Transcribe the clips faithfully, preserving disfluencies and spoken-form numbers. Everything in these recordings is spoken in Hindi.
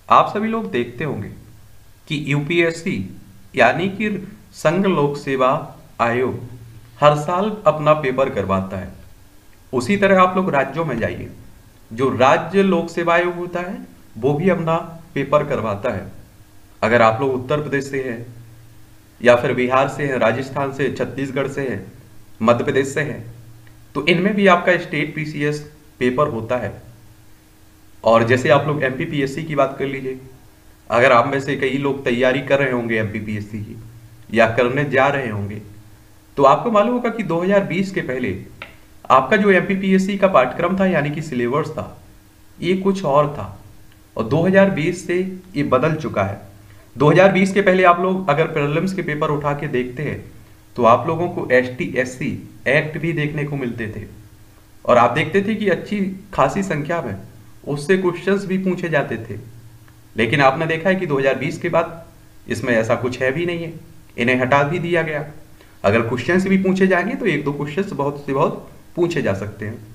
आप सभी लोग देखते होंगे कि यूपीएससी यानी कि संघ लोक सेवा आयोग हर साल अपना पेपर करवाता है। उसी तरह आप लोग राज्यों में जाइए, जो राज्य लोक सेवा आयोग होता है वो भी अपना पेपर करवाता है। अगर आप लोग उत्तर प्रदेश से हैं या फिर बिहार से हैं, राजस्थान से, छत्तीसगढ़ से हैं, मध्य प्रदेश से हैं, तो इनमें भी आपका स्टेट पीसीएस पेपर होता है। और जैसे आप लोग एमपीपीएससी की बात कर लीजिए, अगर आप में से कई लोग तैयारी कर रहे होंगे एमपीपीएससी की या करने जा रहे होंगे, तो आपको मालूम होगा कि दो हज़ार बीस के पहले आपका जो एमपीपीएससी का पाठ्यक्रम था यानी कि सिलेबस था, ये कुछ और था और दो हज़ार बीस से ये बदल चुका है। दो हज़ार बीस के पहले आप लोग अगर प्रीलिम्स के पेपर उठा के देखते हैं तो आप लोगों को एसटी एससी एक्ट भी देखने को मिलते थे और आप देखते थे कि अच्छी खासी संख्या में उससे क्वेश्चंस भी पूछे जाते थे। लेकिन आपने देखा है कि दो हज़ार बीस के बाद इसमें ऐसा कुछ है भी नहीं है, इन्हें हटा भी दिया गया। अगर क्वेश्चंस भी पूछे जाएंगे तो एक दो क्वेश्चंस बहुत से बहुत पूछे जा सकते हैं।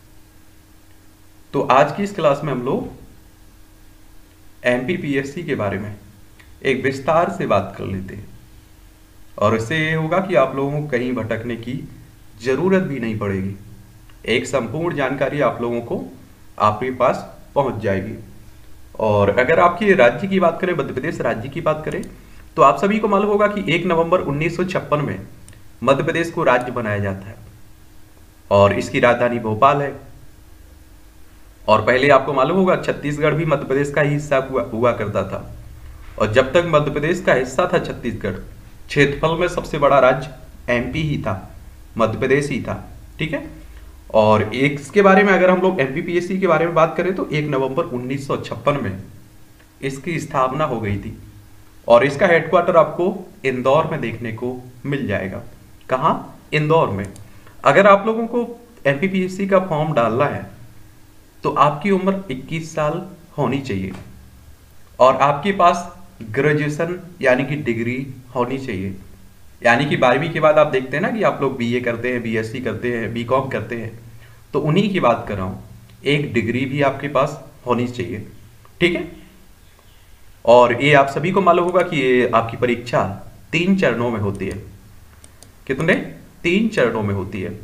तो आज की इस क्लास में हम लोग एमपीपीएससी के बारे में एक विस्तार से बात कर लेते हैं और इससे ये होगा कि आप लोगों को कहीं भटकने की जरूरत भी नहीं पड़ेगी। एक संपूर्ण जानकारी आप लोगों को आपके पास पहुंच जाएगी। और अगर आपके राज्य की बात करें, मध्य प्रदेश राज्य की बात करें, तो आप सभी को मालूम होगा कि एक नवंबर उन्नीस सौ छप्पन में मध्य प्रदेश को राज्य बनाया जाता है और इसकी राजधानी भोपाल है। और पहले आपको मालूम होगा छत्तीसगढ़ भी मध्य प्रदेश का ही हिस्सा हुआ, हुआ करता था। और जब तक मध्य प्रदेश का हिस्सा था छत्तीसगढ़, क्षेत्रफल में सबसे बड़ा राज्य एमपी ही था, मध्य प्रदेश ही था। ठीक है। और एक इसके बारे में अगर हम लोग एमपीपीएससी के बारे में बात करें तो एक नवंबर उन्नीस सौ छप्पन में इसकी स्थापना हो गई थी और इसका हेडक्वार्टर आपको इंदौर में देखने को मिल जाएगा। कहाँ? इंदौर में। अगर आप लोगों को एमपीपीएससी का फॉर्म डालना है तो आपकी उम्र इक्कीस साल होनी चाहिए और आपके पास ग्रेजुएशन यानी कि डिग्री होनी चाहिए। यानी कि बारहवीं के बाद आप देखते हैं ना कि आप लोग बीए करते हैं, बीएससी करते हैं, बीकॉम करते हैं, तो उन्हीं की बात कर रहा हूं। एक डिग्री भी आपके पास होनी चाहिए। ठीक है। और ये आप सभी को मालूम होगा कि ये आपकी परीक्षा तीन चरणों में होती है। कितने? तीन चरणों में होती है।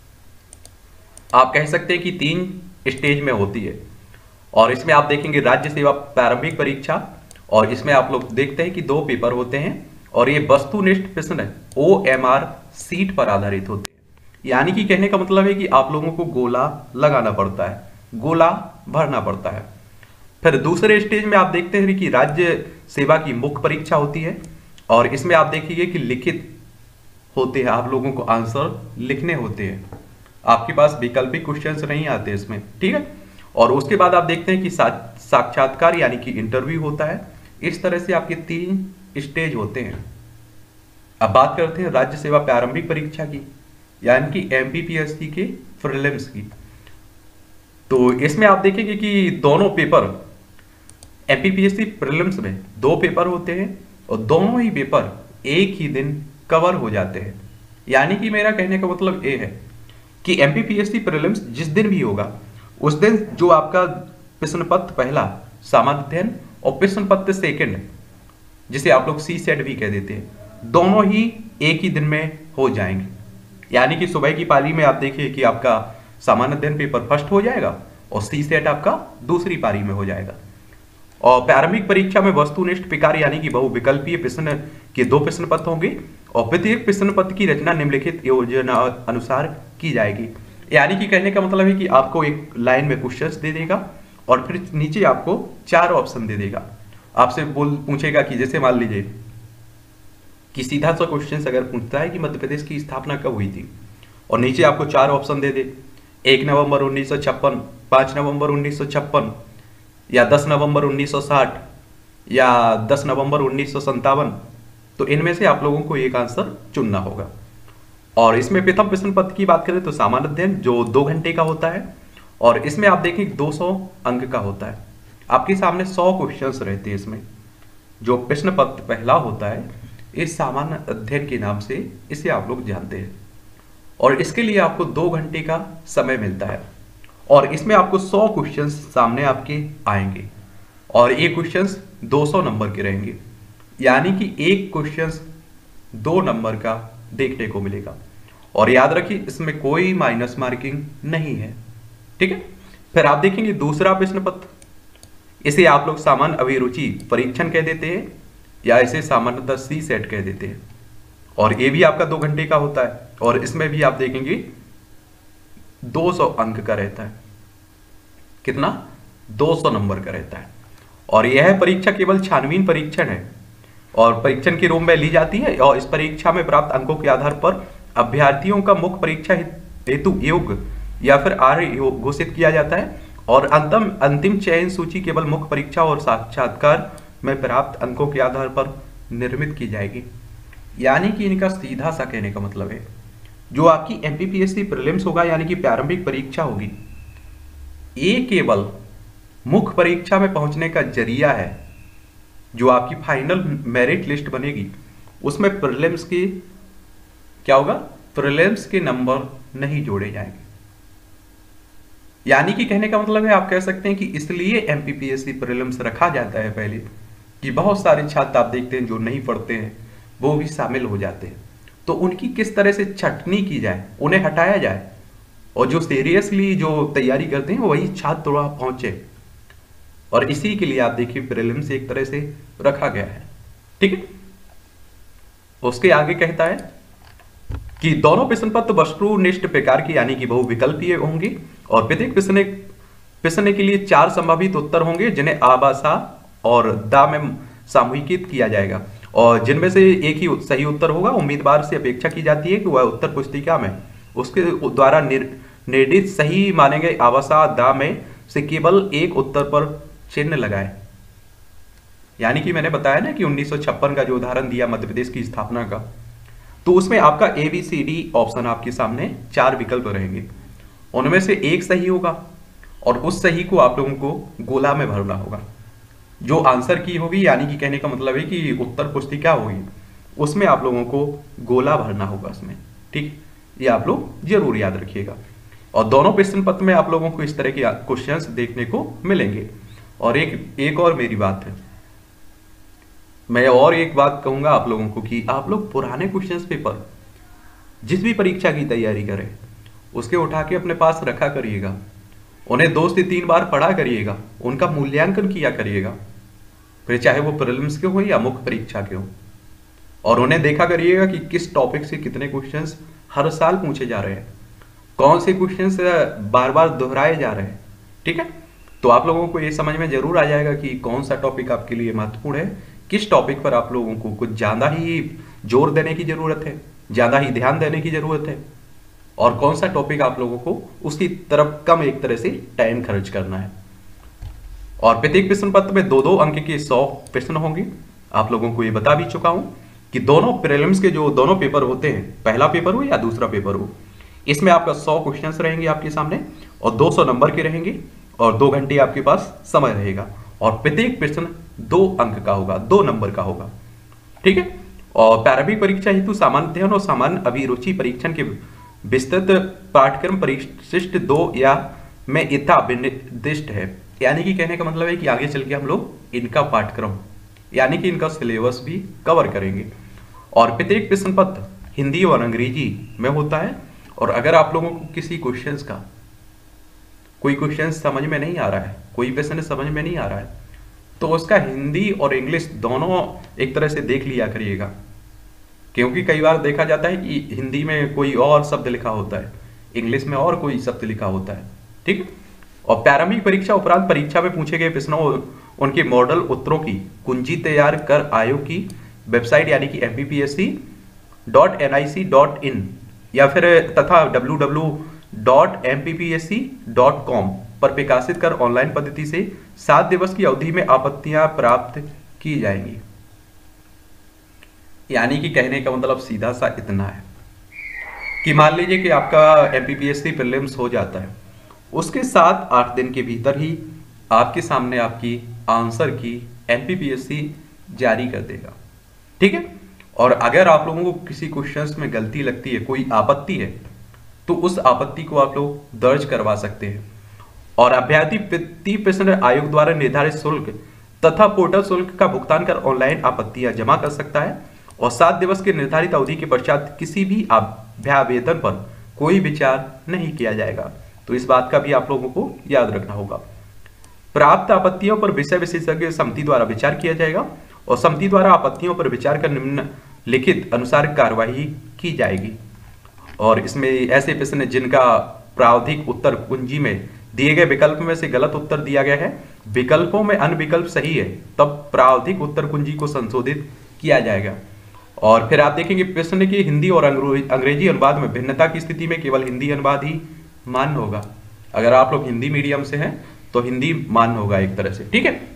आप कह सकते हैं कि तीन स्टेज में होती है। और इसमें आप देखेंगे राज्य सेवा प्रारंभिक परीक्षा, और इसमें आप लोग देखते हैं कि दो पेपर होते हैं और ये वस्तुनिष्ठ प्रश्न ओएमआर सीट पर आधारित होते हैं। यानी कि कहने का मतलब है कि आप लोगों को गोला लगाना पड़ता है, गोला भरना पड़ता है। फिर दूसरे स्टेज में आप देखते हैं कि राज्य सेवा की मुख्य परीक्षा होती है और इसमें आप देखिए कि लिखित होते हैं, आप लोगों को आंसर लिखने होते हैं, आपके पास वैकल्पिक क्वेश्चंस नहीं आते इसमें। ठीक है। और उसके बाद आप देखते हैं कि साक्षात्कार यानी कि इंटरव्यू होता है। इस तरह से आपके तीन स्टेज होते हैं। अब बात करते हैं राज्य सेवा प्रारंभिक परीक्षा की, यानी कि एमपीपीएससी के प्रीलिम्स की। तो इसमें आप देखेंगे कि दोनों पेपर एमपीपीएससी प्रीलिम्स में दो पेपर होते हैं और दोनों ही पेपर एक ही दिन कवर हो जाते हैं। यानी कि मेरा कहने का मतलब ये है कि एमपीपीएससी प्रीलिम्स जिस दिन भी होगा उस दिन जो आपका प्रश्न पत्र पहला सामान्य अध्ययन और प्रश्न पत्र सेकंड, जिसे आप लोग सी सेट भी कह देते हैं, दोनों ही एक ही दिन में हो जाएंगे। यानी कि सुबह की पारी में आप देखिए कि आपका सामान्य अध्ययन पेपर फर्स्ट हो जाएगा और सी सेट आपका दूसरी पारी में हो जाएगा। और प्रारंभिक परीक्षा में वस्तुनिष्ठ प्रकार यानी कि बहुविकल्पीय प्रश्न के दो प्रश्न पत्र होंगे और प्रत्येक प्रश्न पत्र की रचना निम्नलिखित योजना अनुसार की जाएगी। यानी कि कहने का मतलब है कि आपको एक लाइन में क्वेश्चंस दे देगा और फिर नीचे आपको चार ऑप्शन दे देगा। आपसे बोल पूछेगा कि जैसे मान लीजिए कि सीधा सा क्वेश्चन अगर पूछता है कि मध्य प्रदेश की स्थापना कब हुई थी और नीचे आपको चार ऑप्शन दे दे, एक नवंबर उन्नीस सौ छप्पन, पाँच नवंबर उन्नीस सौ छप्पन, या दस नवंबर उन्नीस सौ साठ, या दस नवंबर उन्नीस सौ संतावन, तो इनमें से आप लोगों को एक आंसर चुनना होगा। और इसमें प्रथम प्रश्न पत्र की बात करें तो सामान्य अध्ययन जो दो घंटे का होता है और इसमें आप देखें दो सौ अंक का होता है। आपके सामने सौ क्वेश्चंस रहते हैं। इसमें जो प्रश्न पत्र पहला होता है इस सामान्य अध्ययन के नाम से इसे आप लोग जानते हैं और इसके लिए आपको दो घंटे का समय मिलता है और इसमें आपको सौ क्वेश्चंस सामने आपके आएंगे। और ये क्वेश्चंस दो सौ नंबर के रहेंगे, यानी कि एक क्वेश्चंस दो नंबर का देखने को मिलेगा। और याद रखिए इसमें कोई माइनस मार्किंग नहीं है, ठीक है। फिर आप देखेंगे दूसरा प्रश्न पत्र, इसे आप लोग सामान्य अभिरुचि परीक्षण कह देते हैं या इसे सामान्यतः सी सेट कह देते हैं। और ये भी आपका दो घंटे का होता है और इसमें भी आप देखेंगे दो सौ अंक का रहता है। कितना? दो सौ नंबर का रहता है। और यह परीक्षा केवल छानबीन परीक्षण है और परीक्षण के रूप में ली जाती है और इस परीक्षा में प्राप्त अंकों के आधार पर अभ्यर्थियों का मुख्य परीक्षा हेतु योग्य या फिर आर्य घोषित किया जाता है और अंतिम अंतिम चयन सूची केवल मुख्य परीक्षा और साक्षात्कार में प्राप्त अंकों के आधार पर निर्मित की जाएगी। यानी कि इनका सीधा सा कहने का मतलब है, जो आपकी एमपीपीएससी प्रीलिम्स होगा यानी कि प्रारंभिक परीक्षा होगी, ये केवल मुख्य परीक्षा में पहुंचने का जरिया है। जो आपकी फाइनल मेरिट लिस्ट बनेगी उसमें प्रीलिम्स की क्या होगा, प्रीलिम्स के नंबर नहीं जोड़े जाएंगे। यानी कि कहने का मतलब है, आप कह सकते हैं कि इसलिए एमपीपीएससी प्रीलिम्स रखा जाता है पहले, कि बहुत सारे छात्र आप देखते हैं जो नहीं पढ़ते हैं वो भी शामिल हो जाते हैं, तो उनकी किस तरह से छटनी की जाए, उन्हें हटाया जाए और जो सीरियसली जो तैयारी करते हैं वही छात्र थोड़ा पहुंचे। और इसी के लिए आप देखिए प्रीलिम्स एक तरह से रखा गया है, ठीक है। उसके आगे कहता है कि दोनों प्रश्न पत्र वस्तुनिष्ठ प्रकार के यानी कि बहुविकल्पीय होंगे और प्रत्येक प्रश्न प्रश्न के लिए चार संभावित उत्तर होंगे जिन्हें आबासा और दा में सामूहिकित किया जाएगा और जिनमें से एक ही सही उत्तर होगा। उम्मीदवार से अपेक्षा की जाती है कि वह उत्तर पुस्तिका में उसके द्वारा निर्दिष्ट सही माने गए आबासा दा में से केवल एक उत्तर पर चिन्ह लगाए। यानी कि मैंने बताया ना कि उन्नीस सौ छप्पन का जो उदाहरण दिया मध्य प्रदेश की स्थापना का, तो उसमें आपका A B C D option आपके सामने चार विकल्प रहेंगे, उनमें से एक सही होगा और उस सही को आप लोगों को गोला में भरना होगा। जो आंसर की होगी यानी कि कहने का मतलब है कि उत्तर पुस्तिका होगी उसमें आप लोगों को गोला भरना होगा इसमें, ठीक। ये आप लोग जरूर याद रखिएगा। और दोनों प्रश्न पत्र में आप लोगों को इस तरह के क्वेश्चंस देखने को मिलेंगे। और एक एक और मेरी बात है, मैं और एक बात कहूंगा आप लोगों को कि आप लोग पुराने क्वेश्चंस पेपर जिस भी परीक्षा की तैयारी करें उसके उठा के अपने पास रखा करिएगा, उन्हें दो से तीन बार पढ़ा करिएगा, उनका मूल्यांकन किया करिएगा, फिर चाहे वो प्रीलिम्स के हो या मुख्य परीक्षा के हो, और उन्हें देखा करिएगा कि किस टॉपिक से कितने क्वेश्चंस हर साल पूछे जा रहे हैं, कौन से क्वेश्चंस बार बार दोहराए जा रहे हैं, ठीक है। तो आप लोगों को ये समझ में जरूर आ जाएगा कि कौन सा टॉपिक आपके लिए महत्वपूर्ण है, किस टॉपिक पर आप लोगों को कुछ ज्यादा ही जोर देने की जरूरत है, ज्यादा ही ध्यान देने की जरूरत है, और कौन सा टॉपिक आप लोगों को उसकी तरफ कम एक तरह से टाइम खर्च करना है। और प्रत्येक प्रश्न पत्र में दो दो अंक के सौ प्रश्न होंगे। आप लोगों को ये बता भी चुका हूं कि दोनों प्रीलिम्स के जो दोनों पेपर होते हैं, पहला पेपर हो या दूसरा पेपर हो, इसमें आपका सौ क्वेश्चंस रहेंगे आपके सामने और दो सौ नंबर के रहेंगे और दो घंटे आपके पास समय रहेगा और प्रत्येक प्रश्न दो अंक का होगा, दो नंबर का होगा, ठीक है। और प्रारंभिक परीक्षा हेतु सामान्य अध्ययन और सामान्य अभिरुचि परीक्षण के विस्तृत पाठ्यक्रम परिशिष्ट दो या में इतना विनिर्दिष्ट है। यानी कि कहने का मतलब है कि आगे चल के हम लोग इनका पाठ्यक्रम यानी कि इनका सिलेबस भी कवर करेंगे। और प्रत्येक प्रश्न पत्र हिंदी और अंग्रेजी में होता है और अगर आप लोगों को किसी क्वेश्चंस का कोई क्वेश्चन समझ में नहीं आ रहा है, कोई प्रश्न समझ में नहीं आ रहा है, तो उसका हिंदी और इंग्लिश दोनों एक तरह से देख लिया करिएगा, क्योंकि कई बार देखा जाता है कि हिंदी में कोई और शब्द लिखा होता है, इंग्लिश में और कोई शब्द लिखा होता है, ठीक। और प्रारंभिक परीक्षा उपरांत परीक्षा में पूछे गए प्रश्नों उनके मॉडल उत्तरों की कुंजी तैयार कर आयोग की वेबसाइट यानी कि M P P S C dot N I C dot in या फिर तथा W W W dot M P P S C dot com पर प्रकाशित कर ऑनलाइन पद्धति से सात दिवस की अवधि में आपत्तियां प्राप्त की जाएंगी। यानी कि कहने का मतलब सीधा सा इतना है कि मान लीजिए कि आपका M P P S C prelims हो जाता है, उसके सात आठ दिन के भीतर ही आपके सामने आपकी answer key M P P S C जारी कर देगा, ठीक है। और अगर आप लोगों को किसी क्वेश्चंस में गलती लगती है, कोई आपत्ति है, तो उस आपत्ति को आप लोग दर्ज करवा सकते हैं और अभ्यर्थी प्रति प्रश्न आयोग द्वारा निर्धारित शुल्क तथा पोर्टल शुल्क का भुगतान कर ऑनलाइन आपत्तियां जमा कर सकता है और सात दिवस के निर्धारित अवधि के पश्चात किसी भी अभ्यावेदन पर कोई विचार नहीं किया जाएगा। तो इस बात का भी आप लोगों को याद रखना होगा। प्राप्त आपत्तियों पर विषय विशेषज्ञ समिति द्वारा विचार किया जाएगा और समिति द्वारा आपत्तियों पर विचार कर निम्नलिखित अनुसार कार्यवाही की जाएगी। और इसमें ऐसे प्रश्न जिनका प्रावधिक उत्तर कुंजी में दिए गए विकल्प में से गलत उत्तर दिया गया है, विकल्पों में अन्य विकल्प सही है, तब प्रावधिक उत्तर कुंजी को संशोधित किया जाएगा। और फिर आप देखेंगे प्रश्न की हिंदी और अंग्रेजी अनुवाद में भिन्नता की स्थिति में केवल हिंदी अनुवाद ही मान्य होगा। अगर आप लोग हिंदी मीडियम से हैं तो हिंदी मान्य होगा एक तरह से, ठीक है।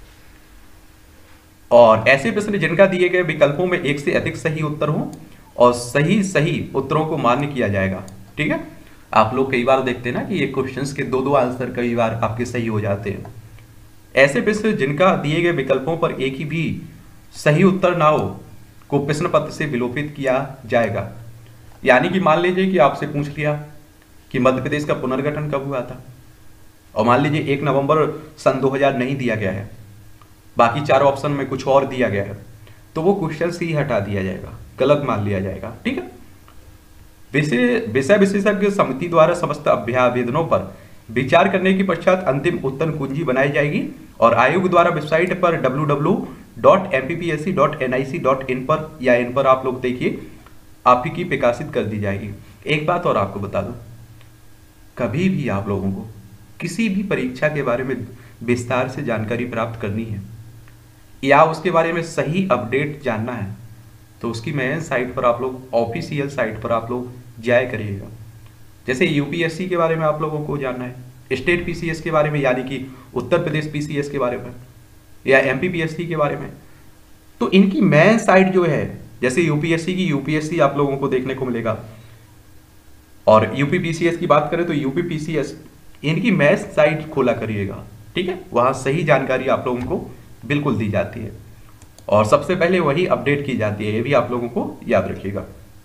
और ऐसे प्रश्न जिनका दिए गए विकल्पों में एक से अधिक सही उत्तर हो और सही सही उत्तरों को मान्य किया जाएगा, ठीक है। आप लोग कई बार देखते हैं ना कि ये क्वेश्चंस के दो दो आंसर कई बार आपके सही हो जाते हैं। ऐसे प्रश्न जिनका दिए गए विकल्पों पर एक ही भी सही उत्तर ना हो को प्रश्न पत्र से विलोपित किया जाएगा। यानी कि मान लीजिए कि आपसे पूछ लिया कि मध्य प्रदेश का पुनर्गठन कब हुआ था और मान लीजिए एक नवंबर सन दो हज़ार नहीं दिया गया है, बाकी चार ऑप्शन में कुछ और दिया गया है, तो वो क्वेश्चन ही हटा दिया जाएगा, गलत मान लिया जाएगा, ठीक है। विषय विषय विशेषज्ञ समिति द्वारा समस्त अभ्यावेदनों पर विचार करने के पश्चात अंतिम उत्तर कुंजी बनाई जाएगी और आयोग द्वारा वेबसाइट पर W W W dot M P P S C dot N I C dot in पर या इन पर आप लोग देखिए आपकी प्रकाशित कर दी जाएगी। एक बात और आपको बता दूं, कभी भी आप लोगों को किसी भी परीक्षा के बारे में विस्तार से जानकारी प्राप्त करनी है या उसके बारे में सही अपडेट जानना है तो उसकी मेन साइट पर आप लोग, ऑफिशियल साइट पर आप लोग जाया करिएगा। जैसे यू पी एस सी के बारे में आप लोगों को जानना है, स्टेट पी सी एस के बारे में यानी कि Uttar Pradesh P C S के बारे में या M P P S C के बारे में, तो इनकी मेन साइट जो है, जैसे यू पी एस सी की यू पी एस सी आप लोगों को देखने को मिलेगा और U P P C S की बात करें तो U P P C S, इनकी मेन साइट खोला करिएगा, ठीक है। वहां सही जानकारी आप लोगों को बिल्कुल दी जाती है और सबसे पहले वही अपडेट की जाती है, ये भी आप लोगों को याद रखिएगा।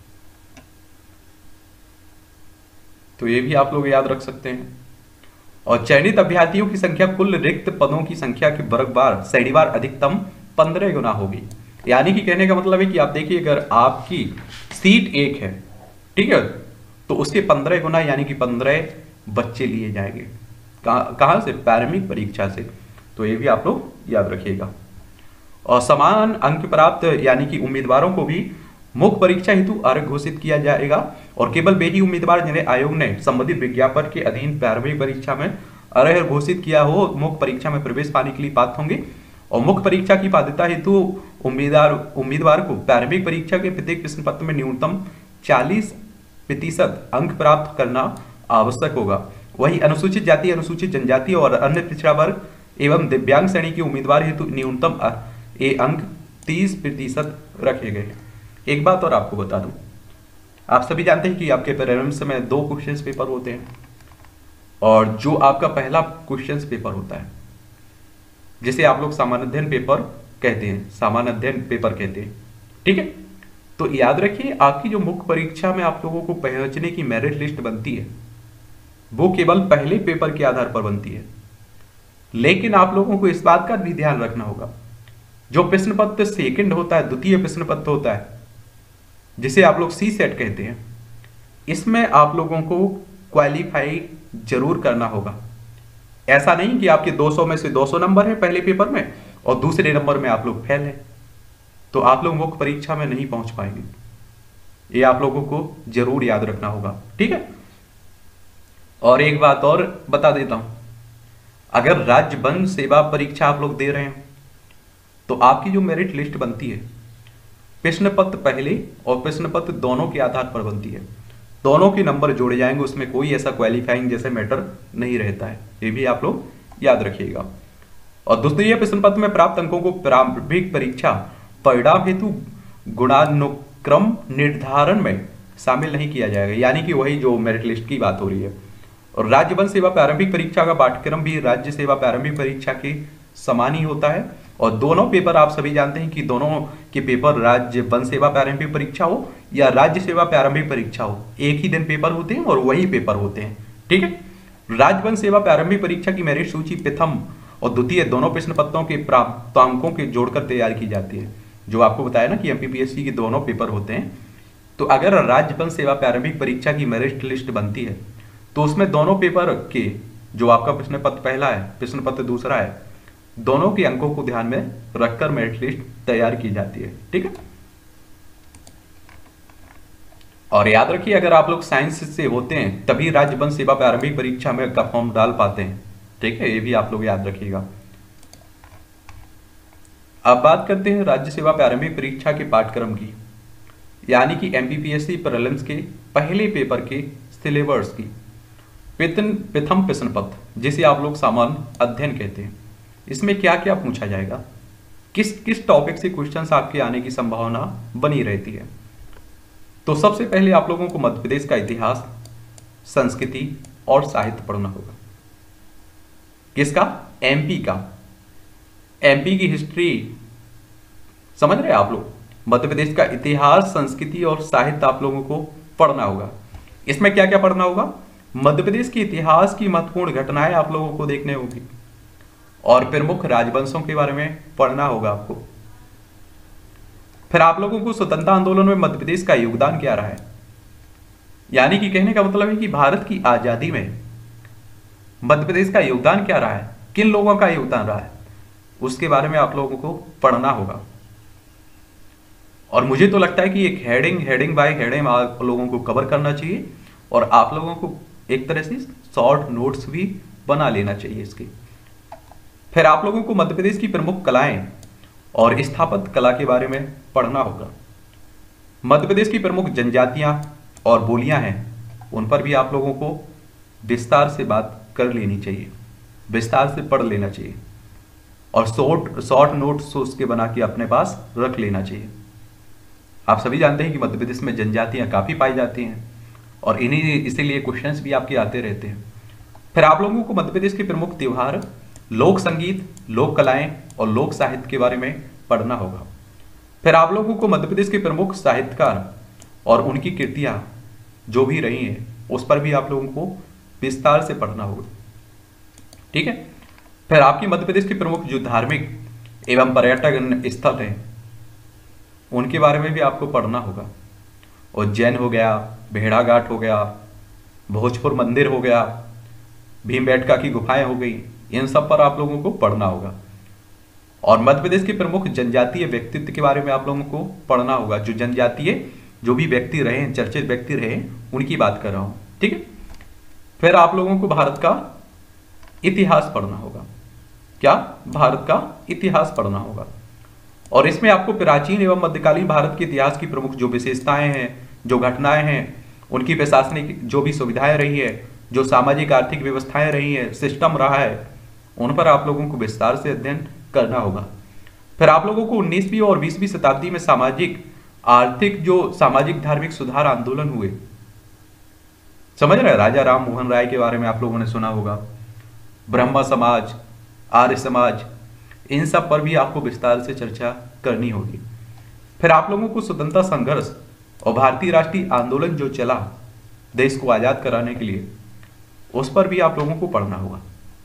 तो ये भी आप लोग याद रख सकते हैं। और चयनित अभ्यर्थियों की संख्या कुल रिक्त पदों की संख्या के वर्गवार श्रेणीवार अधिकतम पंद्रह गुना होगी। यानी कि कहने का मतलब है कि आप देखिए अगर आपकी सीट एक है, ठीक है, तो उसके पंद्रह गुना यानी कि पंद्रह बच्चे लिए जाएंगे। कहां से? प्रारंभिक परीक्षा से। तो ये भी आप लोग याद रखिएगा। और समान अंक प्राप्त यानी कि उम्मीदवारों को भी मुख्य परीक्षा हेतु अर्ह घोषित किया जाएगा और केवल वे ही उम्मीदवार जिन्हें आयोग ने संबंधित विज्ञापन के अधीन प्रारंभिक परीक्षा में अर्ह घोषित किया हो मुख्य परीक्षा में प्रवेश पाने के लिए पात्र होंगे। और मुख्य परीक्षा की पात्रता हेतु उम्मीदवार उम्मीदवार को प्रारंभिक परीक्षा के प्रत्येक प्रश्न पत्र में न्यूनतम चालीस प्रतिशत अंक प्राप्त करना आवश्यक होगा। वही अनुसूचित जाति, अनुसूचित जनजाति और अन्य पिछड़ा वर्ग एवं दिव्यांग श्रेणी के उम्मीदवार हेतु न्यूनतम ए अंक तीस प्रतिशत रखे गए। एक बात और आपको बता दूं, आप सभी जानते हैं कि आपके प्रीलिम्स में दो क्वेश्चंस पेपर होते हैं और जो आपका पहला क्वेश्चंस पेपर होता है जिसे आप लोग सामान्य अध्ययन पेपर कहते हैं, सामान्य अध्ययन पेपर कहते हैं, ठीक है। तो याद रखिए आपकी जो मुख्य परीक्षा में आप लोगों को पहुंचने की मेरिट लिस्ट बनती है वो केवल पहले पेपर के आधार पर बनती है। लेकिन आप लोगों को इस बात का भी ध्यान रखना होगा, जो प्रश्न पत्र सेकंड होता है, द्वितीय प्रश्न पत्र होता है जिसे आप लोग सी सेट कहते हैं, इसमें आप लोगों को क्वालिफाई जरूर करना होगा। ऐसा नहीं कि आपके दो सौ में से दो सौ नंबर है पहले पेपर में और दूसरे नंबर में आप लोग फेल हैं, तो आप लोग मुख्य परीक्षा में नहीं पहुंच पाएंगे। ये आप लोगों को जरूर याद रखना होगा, ठीक है। और एक बात और बता देता हूं, अगर राज्य वन सेवा परीक्षा आप लोग दे रहे हैं तो आपकी जो मेरिट लिस्ट बनती है प्रश्न पत्र पहले और प्रश्न पत्र दोनों के आधार पर बनती है। दोनों के नंबर जोड़े जाएंगे, उसमें कोई ऐसा क्वालिफाइंग जैसे मैटर नहीं रहता है, ये भी आप लोग याद रखिएगा। और द्वितीय प्रश्न पत्र में प्राप्त अंकों को प्रारंभिक परीक्षा परिणाम हेतु गुणानुक्रम निर्धारण में शामिल नहीं किया जाएगा, यानी कि वही जो मेरिट लिस्ट की बात हो रही है। और राज्य वन सेवा प्रारंभिक परीक्षा का पाठ्यक्रम भी राज्य सेवा प्रारंभिक परीक्षा के समान ही होता है और दोनों पेपर आप सभी जानते हैं कि दोनों के पेपर राज्य वन सेवा प्रारंभिक परीक्षा हो या राज्य सेवा प्रारंभिक परीक्षा हो, एक ही दिन पेपर होते हैं और वही पेपर होते हैं, ठीक है। राज्य वन सेवा प्रारंभिक परीक्षा की मेरिट सूची प्रथम और द्वितीय दोनों प्रश्न पत्रों के प्राप्तांकों के जोड़कर तैयार की जाती है। जो आपको बताया ना कि एमपीपीएससी के दोनों पेपर होते हैं, तो अगर राज्य वन सेवा प्रारंभिक परीक्षा की मेरिट लिस्ट बनती है तो उसमें दोनों पेपर के, जो आपका प्रश्न पत्र पहला है, प्रश्न पत्र दूसरा है, दोनों के अंकों को ध्यान में रखकर मेरिट लिस्ट तैयार की जाती है। ठीक है, और याद रखिए अगर आप लोग साइंस से होते हैं तभी राज्य वन सेवा प्रारंभिक परीक्षा में का फॉर्म डाल पाते हैं। ठीक है, ये भी आप लोग याद रखिएगा। अब बात करते हैं राज्य सेवा प्रारंभिक परीक्षा के पाठ्यक्रम की, यानी कि एमपीपीएससी प्रीलिम्स के पहले पेपर के सिलेबस की प्रथम प्रश्न पत्र, जिसे आप लोग सामान्य अध्ययन कहते हैं। इसमें क्या क्या पूछा जाएगा, किस किस टॉपिक से क्वेश्चंस आपके आने की संभावना बनी रहती है। तो सबसे पहले आप लोगों को मध्य प्रदेश का इतिहास, संस्कृति और साहित्य पढ़ना होगा। किसका? एमपी का। एमपी की हिस्ट्री समझ रहे हैं आप लोग। मध्य प्रदेश का इतिहास, संस्कृति और साहित्य आप लोगों को पढ़ना होगा। इसमें क्या क्या पढ़ना होगा? मध्य प्रदेश के इतिहास की महत्वपूर्ण घटनाएं आप लोगों को देखने होगी और प्रमुख राजवंशों के बारे में पढ़ना होगा आपको। फिर आप लोगों को स्वतंत्रता आंदोलन में मध्य प्रदेश का योगदान क्या रहा है, यानी कि कहने का मतलब है कि भारत की आजादी में मध्य प्रदेश का योगदान क्या रहा है, किन लोगों का योगदान रहा है, उसके बारे में आप लोगों को पढ़ना होगा। और मुझे तो लगता है कि एक हेडिंग हेडिंग बाय हेडिंग आप लोगों को कवर करना चाहिए और आप लोगों को एक तरह से शॉर्ट नोट्स भी बना लेना चाहिए इसके। फिर आप लोगों को मध्य प्रदेश की प्रमुख कलाएं और स्थापत्य कला के बारे में पढ़ना होगा। मध्य प्रदेश की प्रमुख जनजातियां और बोलियां हैं, उन पर भी आप लोगों को विस्तार से बात कर लेनी चाहिए, विस्तार से पढ़ लेना चाहिए और शॉर्ट शॉर्ट नोट्स उसके बना के अपने पास रख लेना चाहिए। आप सभी जानते हैं कि मध्य प्रदेश में जनजातियां काफ़ी पाई जाती हैं और इन्हीं इसीलिए क्वेश्चंस भी आपके आते रहते हैं। फिर आप लोगों को मध्य प्रदेश के प्रमुख त्योहार, लोक संगीत, लोक कलाएं और लोक साहित्य के बारे में पढ़ना होगा। फिर आप लोगों को मध्य प्रदेश के प्रमुख साहित्यकार और उनकी कृतियां जो भी रही हैं उस पर भी आप लोगों को विस्तार से पढ़ना होगा। ठीक है, फिर आपकी मध्य प्रदेश के प्रमुख जो धार्मिक एवं पर्यटन स्थल हैं उनके बारे में भी आपको पढ़ना होगा। उज्जैन हो गया, भेड़ाघाट हो गया, भोजपुर मंदिर हो गया, भीमबेटका की गुफाएं हो गई, इन सब पर आप लोगों को पढ़ना होगा। और मध्य प्रदेश के प्रमुख जनजातीय व्यक्तित्व के बारे में आप लोगों को पढ़ना होगा। जो जनजातीय जो भी व्यक्ति रहे हैं, चर्चित व्यक्ति रहे, उनकी बात कर रहा हूं। ठीक है, फिर आप लोगों को भारत का इतिहास पढ़ना होगा। क्या? भारत का इतिहास पढ़ना होगा और इसमें आपको प्राचीन एवं मध्यकालीन भारत के इतिहास की प्रमुख जो विशेषताएं हैं, जो घटनाएं हैं, उनकी प्रशासनिक जो भी सुविधाएं रही है, जो सामाजिक आर्थिक व्यवस्थाएं रही है, सिस्टम रहा है, उन पर आप लोगों को विस्तार से अध्ययन करना होगा। फिर आप लोगों को उन्नीसवीं और बीसवीं शताब्दी में सामाजिक आर्थिक जो सामाजिक धार्मिक सुधार आंदोलन हुए, समझ रहे हैं, राजा राम मोहन राय के बारे में आप लोगों ने सुना होगा, ब्रह्म समाज, आर्य समाज, इन सब पर भी आपको विस्तार से चर्चा करनी होगी। फिर आप लोगों को स्वतंत्रता संघर्ष और भारतीय राष्ट्रीय आंदोलन जो चला देश को आजाद कराने के लिए, उस पर भी आप लोगों को पढ़ना होगा।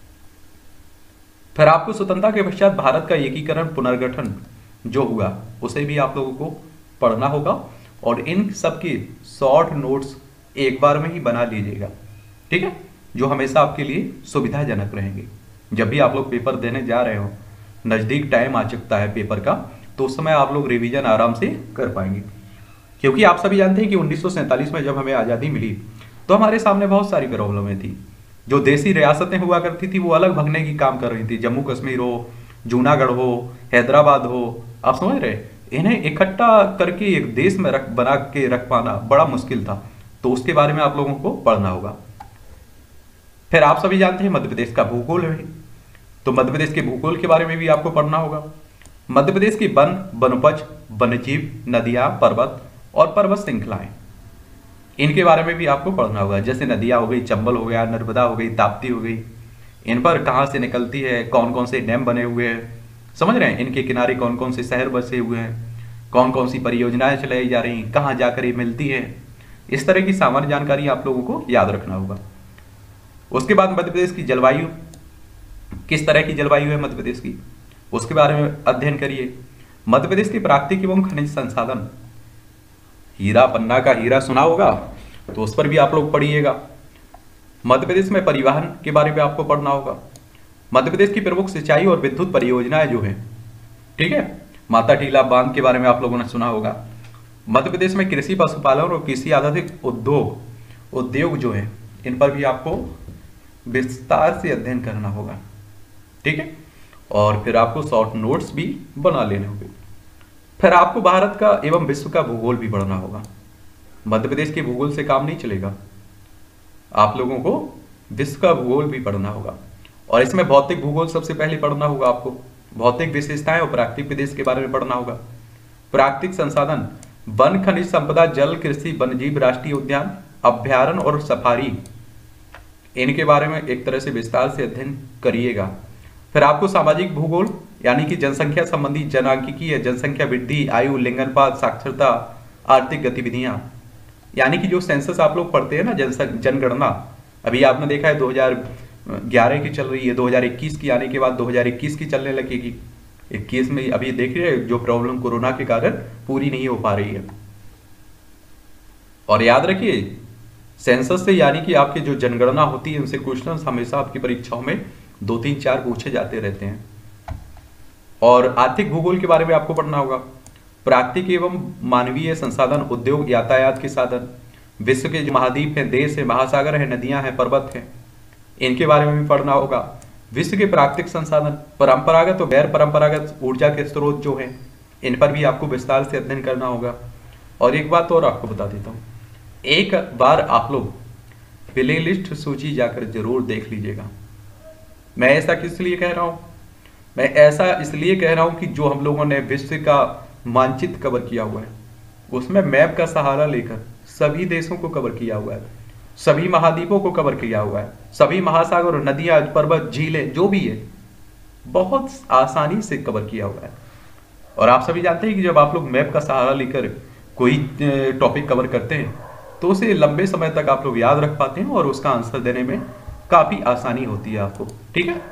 फिर आपको स्वतंत्रता के पश्चात भारत का एकीकरण पुनर्गठन जो हुआ उसे भी आप लोगों को पढ़ना होगा और इन सब के शॉर्ट नोट्स एक बार में ही बना लीजिएगा। ठीक है, जो हमेशा आपके लिए सुविधाजनक रहेंगे। जब भी आप लोग पेपर देने जा रहे हो, नज़दीक टाइम आ चुका है पेपर का, तो उस समय आप लोग रिवीजन आराम से कर पाएंगे। क्योंकि आप सभी जानते हैं कि उन्नीस सौ सैंतालीस में जब हमें आज़ादी मिली तो हमारे सामने बहुत सारी प्रॉब्लमें थी। जो देसी रियासतें हुआ करती थी वो अलग भगने की काम कर रही थी। जम्मू कश्मीर हो, जूनागढ़ हो, हैदराबाद हो, आप समझ रहे, इन्हें इकट्ठा करके एक देश में रख बना के रख पाना बड़ा मुश्किल था। तो उसके बारे में आप लोगों को पढ़ना होगा। फिर आप सभी जानते हैं मध्य प्रदेश का भूगोल है, तो मध्य प्रदेश के भूगोल के बारे में भी आपको पढ़ना होगा। मध्य प्रदेश की वन, वनोपज, वन्यजीव, नदियां, पर्वत और पर्वत श्रृंखलाएं, इनके बारे में भी आपको पढ़ना होगा। जैसे नदियां हो गई, चंबल हो गया, नर्मदा हो गई, ताप्ती हो गई, इन पर कहाँ से निकलती है, कौन कौन से डैम बने हुए हैं, समझ रहे हैं, इनके किनारे कौन कौन से शहर बसे हुए हैं, कौन कौन सी परियोजनाएं चलाई जा रही हैं, कहाँ जाकर ये मिलती है, इस तरह की सामान्य जानकारी आप लोगों को याद रखना होगा। उसके बाद मध्य प्रदेश की जलवायु, किस तरह की जलवायु है मध्य प्रदेश की, उसके बारे में अध्ययन करिए। मध्य प्रदेश के प्राकृतिक एवं खनिज संसाधन, हीरा पन्ना का हीरा सुना होगा, तो उस पर भी आप लोग पढ़िएगा। मध्य प्रदेश में परिवहन के बारे में आपको पढ़ना होगा। मध्य प्रदेश की प्रमुख सिंचाई और विद्युत परियोजनाएं जो है, ठीक है, माता टीला बांध के बारे में आप लोगों ने सुना होगा। मध्य प्रदेश में कृषि, पशुपालन और कृषि आधारित उद्योग उद्योग जो है, इन पर भी आपको विस्तार से अध्ययन करना होगा, ठीक है। और फिर आपको शॉर्ट नोट्स भी बना लेने होंगे। फिर आपको भारत का एवं विश्व का भूगोल भी पढ़ना होगा। मध्य प्रदेश के भूगोल से काम नहीं चलेगा, आप लोगों को विश्व का भूगोल भी पढ़ना होगा। और इसमें भौतिक भूगोल सबसे पहले पढ़ना होगा आपको। भौतिक विशेषताएं और प्राकृतिक प्रदेश के बारे में पढ़ना होगा। प्राकृतिक संसाधन, वन, खनिज संपदा, जल, कृषि, वन्यजीव, राष्ट्रीय उद्यान, अभ्यारण्य और सफारी, इनके बारे में एक तरह से विस्तार से अध्ययन करिएगा। फिर आपको सामाजिक भूगोल यानी कि जनसंख्या संबंधी जनांकिकी है, जनसंख्या वृद्धि, आयु, लिंगानुपात, साक्षरता, आर्थिक गतिविधियां, यानी कि जो सेंसस आप लोग पढ़ते हैं ना, जन जनगणना, अभी आपने देखा है दो हज़ार ग्यारह की चल रही है, दो हज़ार इक्कीस की आने के बाद दो हज़ार इक्कीस की चलने लगेगी। इक्कीस में अभी देख रहे हैं जो प्रॉब्लम कोरोना के कारण पूरी नहीं हो पा रही है। और याद रखिए, सेंसस से यानी कि आपकी जो जनगणना होती है उनसे क्वेश्चन हमेशा आपकी परीक्षाओं में दो तीन चार पूछे जाते रहते हैं। और आर्थिक भूगोल के बारे में आपको पढ़ना होगा। प्राकृतिक एवं मानवीय संसाधन, उद्योग, यातायात के साधन, विश्व के जो महाद्वीप हैं, देश है, महासागर है, नदियां हैं, पर्वत हैं, इनके बारे में भी पढ़ना होगा। विश्व के प्राकृतिक संसाधन, परंपरागत और गैर परंपरागत ऊर्जा के स्रोत जो हैं, इन पर भी आपको विस्तार से अध्ययन करना होगा। और एक बात और आपको बता देता हूँ, एक बार आप लोग प्ले लिस्ट सूची जाकर जरूर देख लीजिएगा। मैं ऐसा किस लिए कह रहा हूँ? मैं ऐसा इसलिए कह रहा हूँ कि जो हम लोगों ने विश्व का मानचित्र कवर किया हुआ है, उसमें मैप का सहारा लेकर सभी देशों को कवर किया हुआ है, सभी महाद्वीपों को कवर किया हुआ है, सभी महासागर और नदियां, पर्वत, झीलें जो भी है, बहुत आसानी से कवर किया हुआ है। और आप सभी जानते हैं कि जब आप लोग मैप का सहारा लेकर कोई टॉपिक कवर करते हैं तो उसे लंबे समय तक आप लोग याद रख पाते हैं और उसका आंसर देने में काफी आसानी होती है आपको, ठीक है।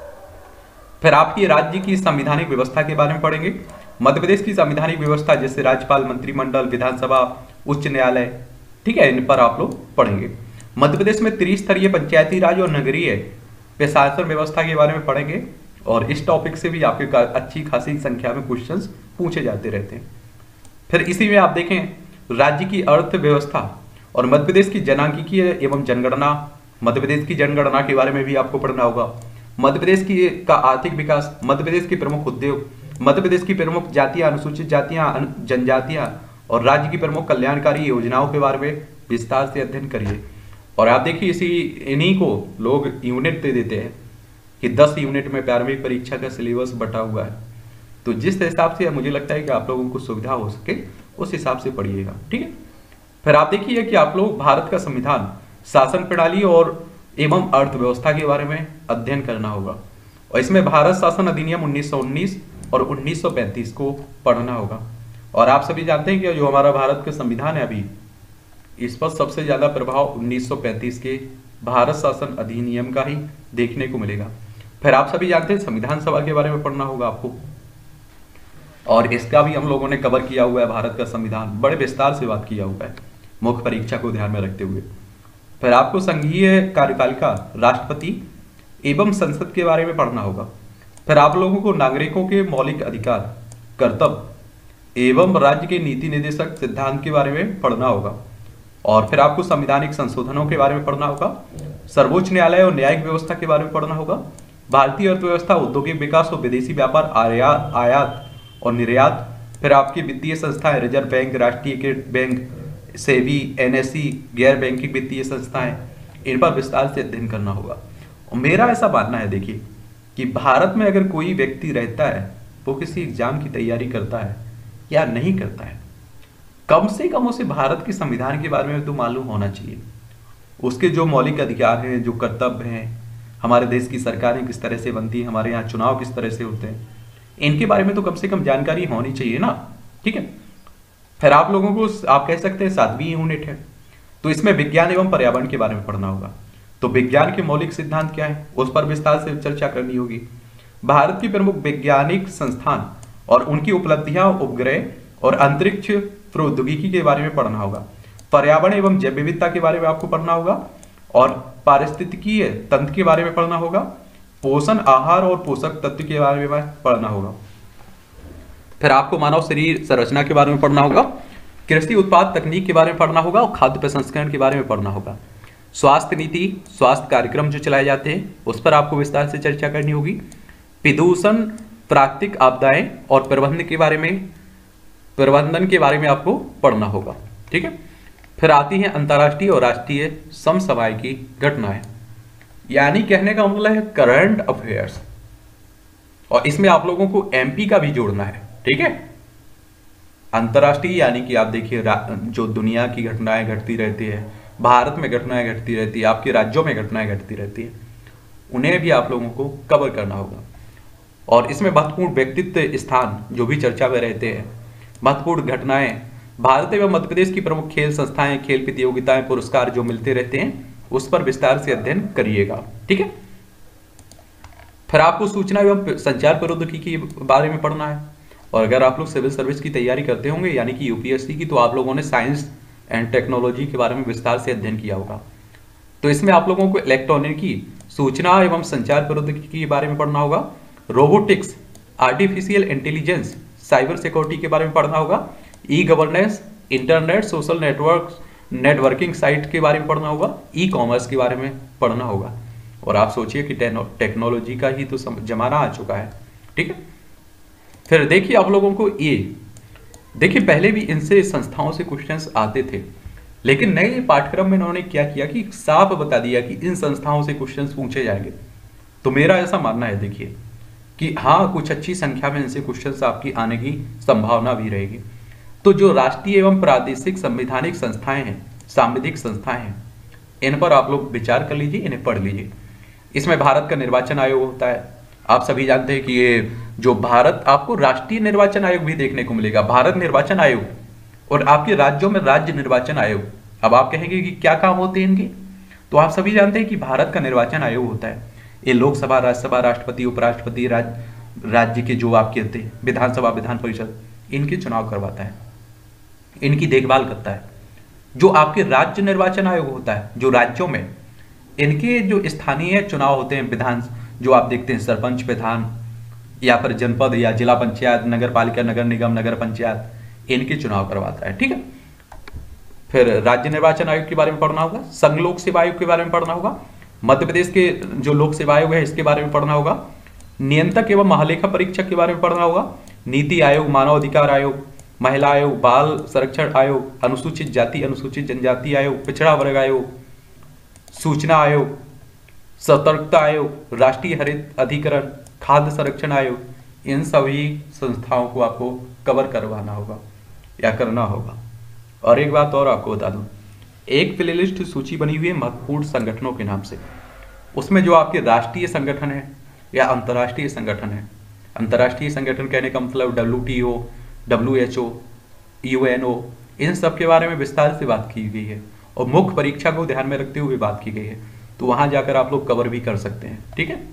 फिर आपकी राज्य की संवैधानिक व्यवस्था के बारे में पढ़ेंगे। मध्य प्रदेश की संवैधानिक व्यवस्था जैसे राज्यपाल, मंत्रिमंडल, विधानसभा, उच्च न्यायालय, ठीक है, इन पर आप लोग पढ़ेंगे। मध्य प्रदेश में त्रिस्तरीय पंचायती राज और नगरीय प्रशासन व्यवस्था के बारे में पढ़ेंगे। और इस टॉपिक से भी आपके अच्छी खासी संख्या में क्वेश्चंस पूछे जाते रहते हैं। फिर इसी में आप देखें राज्य की अर्थव्यवस्था और मध्य प्रदेश की जनांकिकीय एवं जनगणना, मध्य प्रदेश की जनगणना के बारे में भी आपको पढ़ना होगा। मध्य प्रदेश की का आर्थिक विकास, मध्य प्रदेश के प्रमुख उद्योग, मध्य प्रदेश की प्रमुख जातियां, अनुसूचित जातियां, जनजातियां और राज्य की प्रमुख कल्याणकारी योजनाओं के बारे में विस्तार से अध्ययन करिए। और आप देखिए इसी इन्हीं को लोग यूनिट दे देते हैं कि दस यूनिट में प्रारंभिक परीक्षा का सिलेबस बटा हुआ है। तो जिस हिसाब से मुझे लगता है कि आप लोगों को सुविधा हो सके उस हिसाब से पढ़िएगा, ठीक है। फिर आप देखिए कि आप लोग भारत का संविधान, शासन प्रणाली और एवं अर्थव्यवस्था के बारे में अध्ययन करना होगा। और इसमें भारत शासन अधिनियम उन्नीस सौ उन्नीस और उन्नीस सौ पैंतीस को पढ़ना होगा। और आप सभी जानते हैं कि जो हमारा भारत का संविधान है अभी, इस पर सबसे ज्यादा प्रभाव उन्नीस सौ पैंतीस के भारत शासन अधिनियम का ही देखने को मिलेगा। फिर आप सभी जानते हैं संविधान सभा के बारे में पढ़ना होगा आपको, और इसका भी हम लोगों ने कवर किया हुआ है। भारत का संविधान बड़े विस्तार से बात किया हुआ है मुख्य परीक्षा को ध्यान में रखते हुए। फिर आपको संघीय कार्यपालिका, राष्ट्रपति एवं संसद के बारे में पढ़ना होगा। फिर आप लोगों को नागरिकों के मौलिक अधिकार, कर्तव्य एवं राज्य के नीति निर्देशक सिद्धांत के बारे में पढ़ना होगा। और फिर आपको संवैधानिक संशोधनों के बारे में पढ़ना होगा, सर्वोच्च न्यायालय और न्यायिक व्यवस्था के बारे में पढ़ना होगा, भारतीय अर्थव्यवस्था, औद्योगिक विकास और विदेशी व्यापार, आयात आयात और निर्यात। फिर आपकी वित्तीय संस्थाएं, रिजर्व बैंक, राष्ट्रीय बैंक, सेबी, एनएसई, गैर बैंकिंग वित्तीय संस्थाएं, इन पर विस्तार से अध्ययन करना होगा। और मेरा ऐसा मानना है देखिए कि भारत में अगर कोई व्यक्ति रहता है वो किसी एग्जाम की तैयारी करता है या नहीं करता है, कम से कम उसे भारत के संविधान के बारे में तो मालूम होना चाहिए। उसके जो मौलिक अधिकार हैं, जो कर्तव्य हैं, हमारे देश की सरकारें किस तरह से बनती हैं, हमारे यहाँ चुनाव किस तरह से होते हैं, इनके बारे में तो कम से कम जानकारी होनी चाहिए ना, ठीक है। फिर आप लोगों को आप कह सकते हैं सातवीं यूनिट है, तो इसमें विज्ञान एवं पर्यावरण के बारे में पढ़ना होगा। तो विज्ञान के मौलिक सिद्धांत क्या है, उस पर विस्तार से चर्चा करनी होगी। भारत की प्रमुख वैज्ञानिक संस्थान और उनकी उपलब्धियां, उपग्रह और अंतरिक्ष प्रौद्योगिकी के बारे में पढ़ना होगा। पर्यावरण एवं जैव विविधता के बारे में आपको पढ़ना होगा और पारिस्थितिकीय तंत्र के बारे में पढ़ना होगा। पोषण, आहार और पोषक तत्व के बारे में पढ़ना होगा। फिर आपको मानव शरीर संरचना के बारे में पढ़ना होगा, कृषि उत्पाद तकनीक के बारे में पढ़ना होगा और खाद्य प्रसंस्करण के बारे में पढ़ना होगा। स्वास्थ्य नीति, स्वास्थ्य कार्यक्रम जो चलाए जाते हैं उस पर आपको विस्तार से चर्चा करनी होगी। प्रदूषण, प्राकृतिक आपदाएं और प्रबंधन के बारे में प्रबंधन के बारे में आपको पढ़ना होगा। ठीक है। फिर आती है अंतर्राष्ट्रीय और राष्ट्रीय समसामयिकी घटनाएं, यानी कहने का मतलब है करंट अफेयर्स, और इसमें आप लोगों को एमपी का भी जोड़ना है। ठीक है। अंतर्राष्ट्रीय यानी कि आप देखिए जो दुनिया की घटनाएं घटती रहती है, भारत में घटनाएं घटती रहती है, आपके राज्यों में घटनाएं घटती रहती है, उन्हें भी आप लोगों को कवर करना होगा। और इसमें महत्वपूर्ण व्यक्तित्व स्थान जो भी चर्चा में रहते हैं, महत्वपूर्ण घटनाएं, भारत एवं मध्य प्रदेश की प्रमुख खेल संस्थाएं, खेल प्रतियोगिताएं, पुरस्कार जो मिलते रहते हैं उस पर विस्तार से अध्ययन करिएगा। ठीक है। फिर आपको सूचना एवं संचार प्रौद्योगिकी के बारे में पढ़ना है। और अगर आप लोग सिविल सर्विस की तैयारी करते होंगे यानी कि यूपीएससी की, तो आप लोगों ने साइंस एंड टेक्नोलॉजी के बारे में विस्तार से अध्ययन किया होगा। तो इसमें आप लोगों को इलेक्ट्रॉनिकी, सूचना एवं संचार प्रौद्योगिकी के बारे में पढ़ना होगा, robotics, artificial intelligence, cyber security के बारे में पढ़ना होगा, e governance, internet, social network, networking site के बारे में पढ़ना होगा, ई कॉमर्स के बारे में पढ़ना होगा। और आप सोचिए कि टेक्नोलॉजी का ही तो जमाना आ चुका है। ठीक है। फिर देखिए आप लोगों को ये देखिए, पहले भी इनसे संस्थाओं से क्वेश्चंस आते थे, लेकिन नए पाठ्यक्रम में इन्होंने क्या किया कि साफ बता दिया कि इन संस्थाओं से क्वेश्चंस पूछे जाएंगे। तो मेरा ऐसा मानना है देखिए कि हाँ, कुछ अच्छी संख्या में इनसे क्वेश्चंस आपकी आने की संभावना भी रहेगी। तो जो राष्ट्रीय एवं प्रादेशिक संवैधानिक संस्थाएं हैं, सांविधिक संस्थाएं हैं, इन पर आप लोग विचार कर लीजिए, इन्हें पढ़ लीजिए। इसमें भारत का निर्वाचन आयोग होता है। आप सभी जानते हैं कि ये जो भारत, आपको राष्ट्रीय निर्वाचन आयोग भी देखने को मिलेगा, भारत निर्वाचन आयोग, और आपके राज्यों में राज्य निर्वाचन आयोग। अब आप कहेंगे कि क्या काम होते हैं इनके, तो आप सभी जानते हैं कि भारत का निर्वाचन आयोग होता है, ये लोकसभा, राज्यसभा, राष्ट्रपति, उपराष्ट्रपति, राज्य राज्य के जो आपके होते हैं, विधानसभा, विधान परिषद, इनके चुनाव करवाता है, इनकी देखभाल करता है। जो आपके राज्य निर्वाचन आयोग होता है, जो राज्यों में इनके जो स्थानीय चुनाव होते हैं, विधान जो आप देखते हैं, सरपंच, विधान, या फिर जनपद या जिला पंचायत, नगर पालिका, नगर निगम, नगर पंचायत, इनके चुनाव करवाता है। ठीक है। फिर राज्य निर्वाचन आयोग के बारे में पढ़ना होगा, संघ लोक सेवा आयोग के बारे में पढ़ना होगा, मध्य प्रदेश के जो लोक सेवा आयोग है इसके बारे में पढ़ना होगा, नियंत्रक एवं महालेखा परीक्षक के बारे में पढ़ना होगा, नीति आयोग, मानव अधिकार आयोग, महिला आयोग, बाल संरक्षण आयोग, अनुसूचित जाति अनुसूचित जनजाति आयोग, पिछड़ा वर्ग आयोग, सूचना आयोग, सतर्कता आयोग, राष्ट्रीय हरित अधिकरण, खाद्य संरक्षण आयोग, इन सभी संस्थाओं को आपको कवर करवाना होगा या करना होगा। और एक बात और आपको बता दूं, एक प्लेलिस्ट सूची बनी हुई है महत्वपूर्ण संगठनों के नाम से, उसमें जो आपके राष्ट्रीय संगठन है या अंतर्राष्ट्रीय संगठन है, अंतर्राष्ट्रीय संगठन कहने का मतलब W T O, W H O, U N O, इन सब के बारे में विस्तार से बात की गई है और मुख्य परीक्षा को ध्यान में रखते हुए बात की गई है, तो वहां जाकर आप लोग कवर भी कर सकते हैं। ठीक है।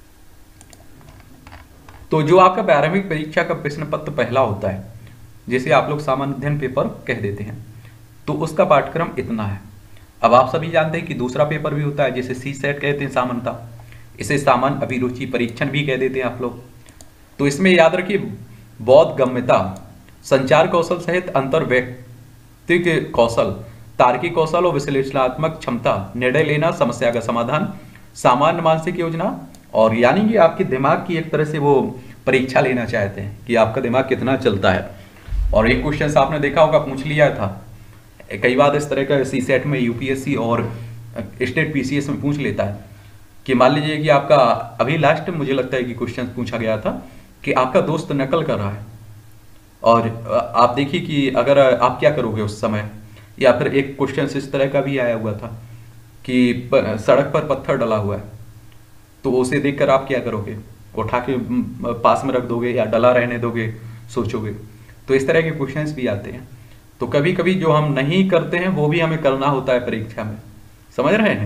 तो जो आपका प्रारंभिक परीक्षा का प्रश्न पत्र पहला होता है, जिसे आप लोग सामान्य अध्ययन पेपर कह देते हैं, तो उसका पाठ्यक्रम इतना है। अब आप सभी जानते हैं कि दूसरा पेपर भी होता है जिसे सी सेट कहते हैं, सामान्यता, इसे सामान्य अभिरुचि परीक्षण भी कह देते हैं आप लोग। तो इसमें याद रखिए, बोधगम्यता, संचार कौशल सहित अंतर व्यक्तिक कौशल, तार्किक कौशल और विश्लेषणात्मक क्षमता, निर्णय लेना, समस्या का समाधान, सामान्य मानसिक योजना, और यानी कि आपके दिमाग की एक तरह से वो परीक्षा लेना चाहते हैं कि आपका दिमाग कितना चलता है। और एक क्वेश्चन आपने देखा होगा, पूछ लिया था कई बार इस तरह का सी सेट में, यूपीएससी और स्टेट पीसीएस में पूछ लेता है कि मान लीजिए कि आपका अभी लास्ट मुझे लगता है कि क्वेश्चन पूछा गया था कि आपका दोस्त नकल कर रहा है और आप देखिए कि अगर आप क्या करोगे उस समय। या फिर एक क्वेश्चन इस तरह का भी आया हुआ था कि सड़क पर पत्थर डला हुआ है, तो उसे देखकर आप क्या करोगे, उठा के पास में रख दोगे या डला रहने दोगे, सोचोगे। तो इस तरह के क्वेश्चंस भी आते हैं। तो कभी कभी जो हम नहीं करते हैं वो भी हमें करना होता है परीक्षा में, समझ रहे हैं।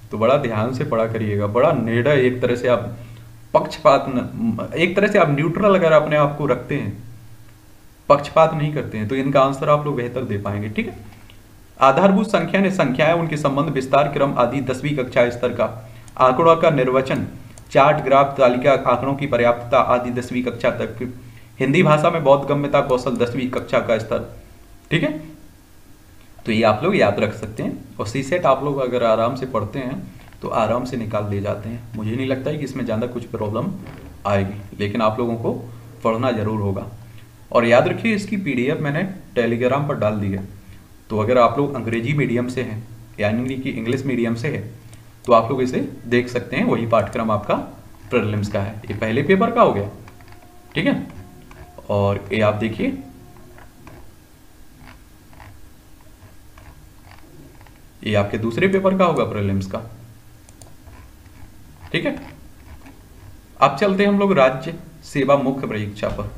तो बड़ा ध्यान से पढ़ा करिएगा, बड़ा निर्णय, एक तरह से आप पक्षपात न, एक तरह से आप न्यूट्रल अगर अपने आप को रखते हैं, पक्षपात नहीं करते हैं, तो इनका आंसर आप लोग बेहतर दे पाएंगे। ठीक है। आधारभूत संख्या ने संख्याएं, उनके संबंध, विस्तार क्रम आदि दसवीं कक्षा स्तर का, आंकड़ों का निर्वचन, चार्ट, ग्राफ, तालिका, आंकड़ों की पर्याप्तता आदि दसवीं कक्षा तक। हिंदी भाषा में बोधगम्यता कौशल दसवीं कक्षा का स्तर। ठीक है, तो ये आप लोग याद रख सकते हैं। और सी सेट आप लोग अगर आराम से पढ़ते हैं तो आराम से निकाल ले जाते हैं। मुझे नहीं लगता है कि इसमें ज़्यादा कुछ प्रॉब्लम आएगी, लेकिन आप लोगों को पढ़ना जरूर होगा। और याद रखिए, इसकी पीडीएफ मैंने टेलीग्राम पर डाल दी है, तो अगर आप लोग अंग्रेजी मीडियम से हैं यानी कि इंग्लिश मीडियम से है तो आप लोग इसे देख सकते हैं। वही पाठ्यक्रम आपका प्रीलिम्स का है, ये पहले पेपर का हो गया। ठीक है, और ये आप देखिए, ये आपके दूसरे पेपर का होगा प्रीलिम्स का। ठीक है, अब चलते हैं हम लोग राज्य सेवा मुख्य परीक्षा पर।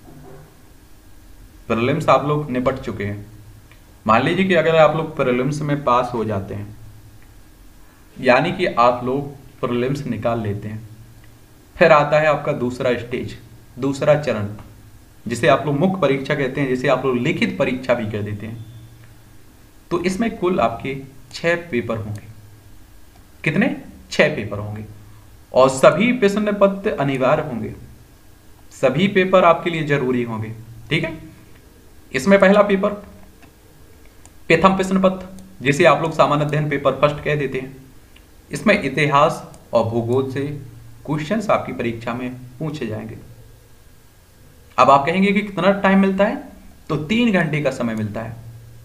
प्रीलिम्स आप लोग निपट चुके हैं। मान लीजिए कि अगर आप लोग प्रीलिम्स में पास हो जाते हैं, यानी कि आप लोग प्रीलिम्स निकाल लेते हैं, फिर आता है आपका दूसरा स्टेज, दूसरा चरण, जिसे आप लोग मुख्य परीक्षा कहते हैं, जिसे आप लोग लिखित परीक्षा भी कह देते हैं। तो इसमें कुल आपके छह पेपर होंगे। कितने? छह पेपर होंगे, और सभी प्रश्न पत्र अनिवार्य होंगे, सभी पेपर आपके लिए जरूरी होंगे। ठीक है, इसमें पहला पेपर प्रथम प्रश्न पत्र, जिसे आप लोग सामान्य अध्ययन पेपर फर्स्ट कह देते हैं। इसमें इतिहास और भूगोल से क्वेश्चंस आपकी परीक्षा में पूछे जाएंगे। अब आप कहेंगे कि कितना टाइम मिलता है, तो तीन घंटे का समय मिलता है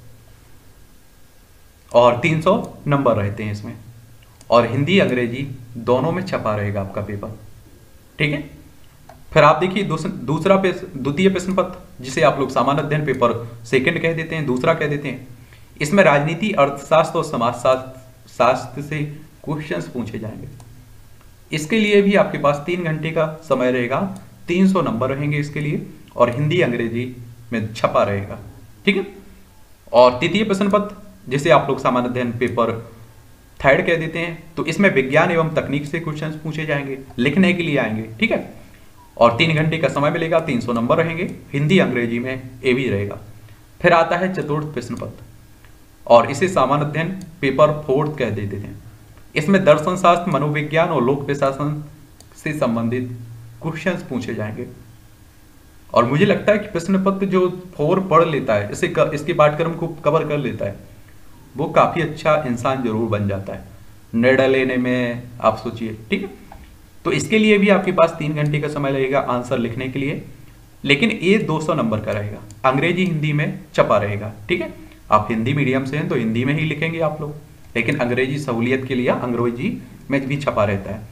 और तीन सौ नंबर रहते हैं इसमें, और हिंदी अंग्रेजी दोनों में छपा रहेगा आपका पेपर। ठीक है, फिर आप देखिए दूसरा द्वितीय प्रश्न पत्र, जिसे आप लोग सामान्य अध्ययन पेपर सेकंड कह देते हैं, दूसरा कह देते हैं। इसमें राजनीति, अर्थशास्त्र और समाजशास्त्र शास्त्र से क्वेश्चंस पूछे जाएंगे। इसके लिए भी आपके पास तीन घंटे का समय रहेगा, तीन सौ नंबर रहेंगे इसके लिए, और हिंदी अंग्रेजी में छपा रहेगा। ठीक है, और तृतीय प्रश्न पत्र, जिसे आप लोग सामान्य अध्ययन पेपर थर्ड कह देते हैं, तो इसमें विज्ञान एवं तकनीक से क्वेश्चंस पूछे जाएंगे, लिखने के लिए आएंगे। ठीक है, और तीन घंटे का समय मिलेगा, तीन सौ नंबर रहेंगे, हिंदी अंग्रेजी में ए भी रहेगा। फिर आता है चतुर्थ प्रश्न पत्र, और इसे सामान्य अध्ययन पेपर फोर्थ कह देते हैं। इसमें दर्शन शास्त्र, मनोविज्ञान और लोक प्रशासन से संबंधित क्वेश्चंस पूछे जाएंगे। और मुझे लगता है कि प्रश्न पत्र जो फोर पढ़ लेता है, इसे कर, इसके पाठ्यक्रम को कवर कर लेता है, वो काफी अच्छा इंसान जरूर बन जाता है निर्णय लेने में। आप सोचिए। ठीक है, तो इसके लिए भी आपके पास तीन घंटे का समय लगेगा आंसर लिखने के लिए, लेकिन ये दो सौ नंबर का रहेगा, अंग्रेजी हिंदी में छपा रहेगा। ठीक है, आप हिंदी मीडियम से हैं तो हिंदी में ही लिखेंगे आप लोग, लेकिन अंग्रेजी सहूलियत के लिए अंग्रेजी में भी छपा रहता है।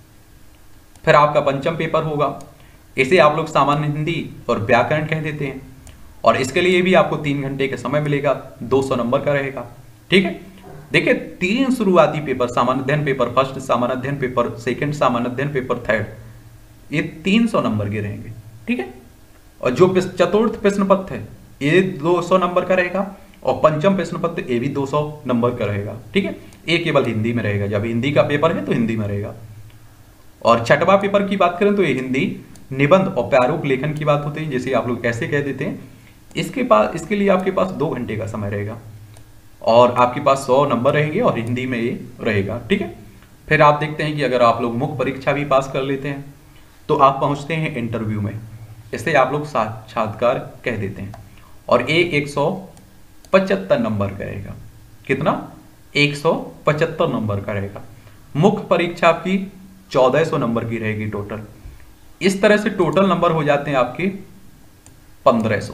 फिर आपका पंचम पेपर होगा, इसे आप लोग सामान्य हिंदी और व्याकरण कह देते हैं, और इसके लिए भी आपको तीन घंटे का समय मिलेगा, दो सौ नंबर का रहेगा। ठीक है, देखिए तीन शुरुआती पेपर, सामान्य अध्ययन पेपर फर्स्ट, सामान्य अध्ययन पेपर सेकंड, सामान्य अध्ययन पेपर थर्ड, ये तीन सौ नंबर के रहेंगे। ठीक है, और जो चतुर्थ प्रश्न पत्र है ये दो सौ नंबर का रहेगा, और पंचम प्रश्न पत्र ये भी दो सौ नंबर का रहेगा। ठीक है, ये केवल हिंदी में रहेगा, जब हिंदी का पेपर है तो हिंदी में रहेगा। और छठवां पेपर की बात करें तो ये हिंदी निबंध और प्रारूप लेखन की बात होती है, जैसे आप लोग ऐसे कह देते हैं। इसके पास इसके लिए आपके पास दो घंटे का समय रहेगा, और आपके पास सौ नंबर रहेंगे, और हिंदी में ये रहेगा। ठीक है, फिर आप देखते हैं कि अगर आप लोग मुख्य परीक्षा भी पास कर लेते हैं तो आप पहुंचते हैं इंटरव्यू में, इसे आप लोग साक्षात्कार कह देते हैं, और ए एक सौ पचहत्तर नंबर का रहेगा। कितना? एक सौ पचहत्तर नंबर का रहेगा। मुख्य परीक्षा आपकी चौदह सौ नंबर की रहेगी टोटल। इस तरह से टोटल नंबर हो जाते हैं आपके पंद्रह सौ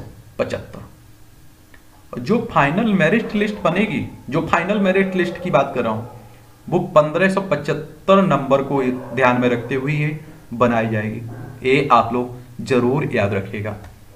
पचहत्तर। जो फाइनल मेरिट लिस्ट बनेगी, जो फाइनल मेरिट लिस्ट की बात कर रहा हूं, वो पंद्रह सौ पचहत्तर नंबर को ध्यान में रखते हुए ये बनाई जाएगी। ये आप लोग जरूर याद रखिएगा।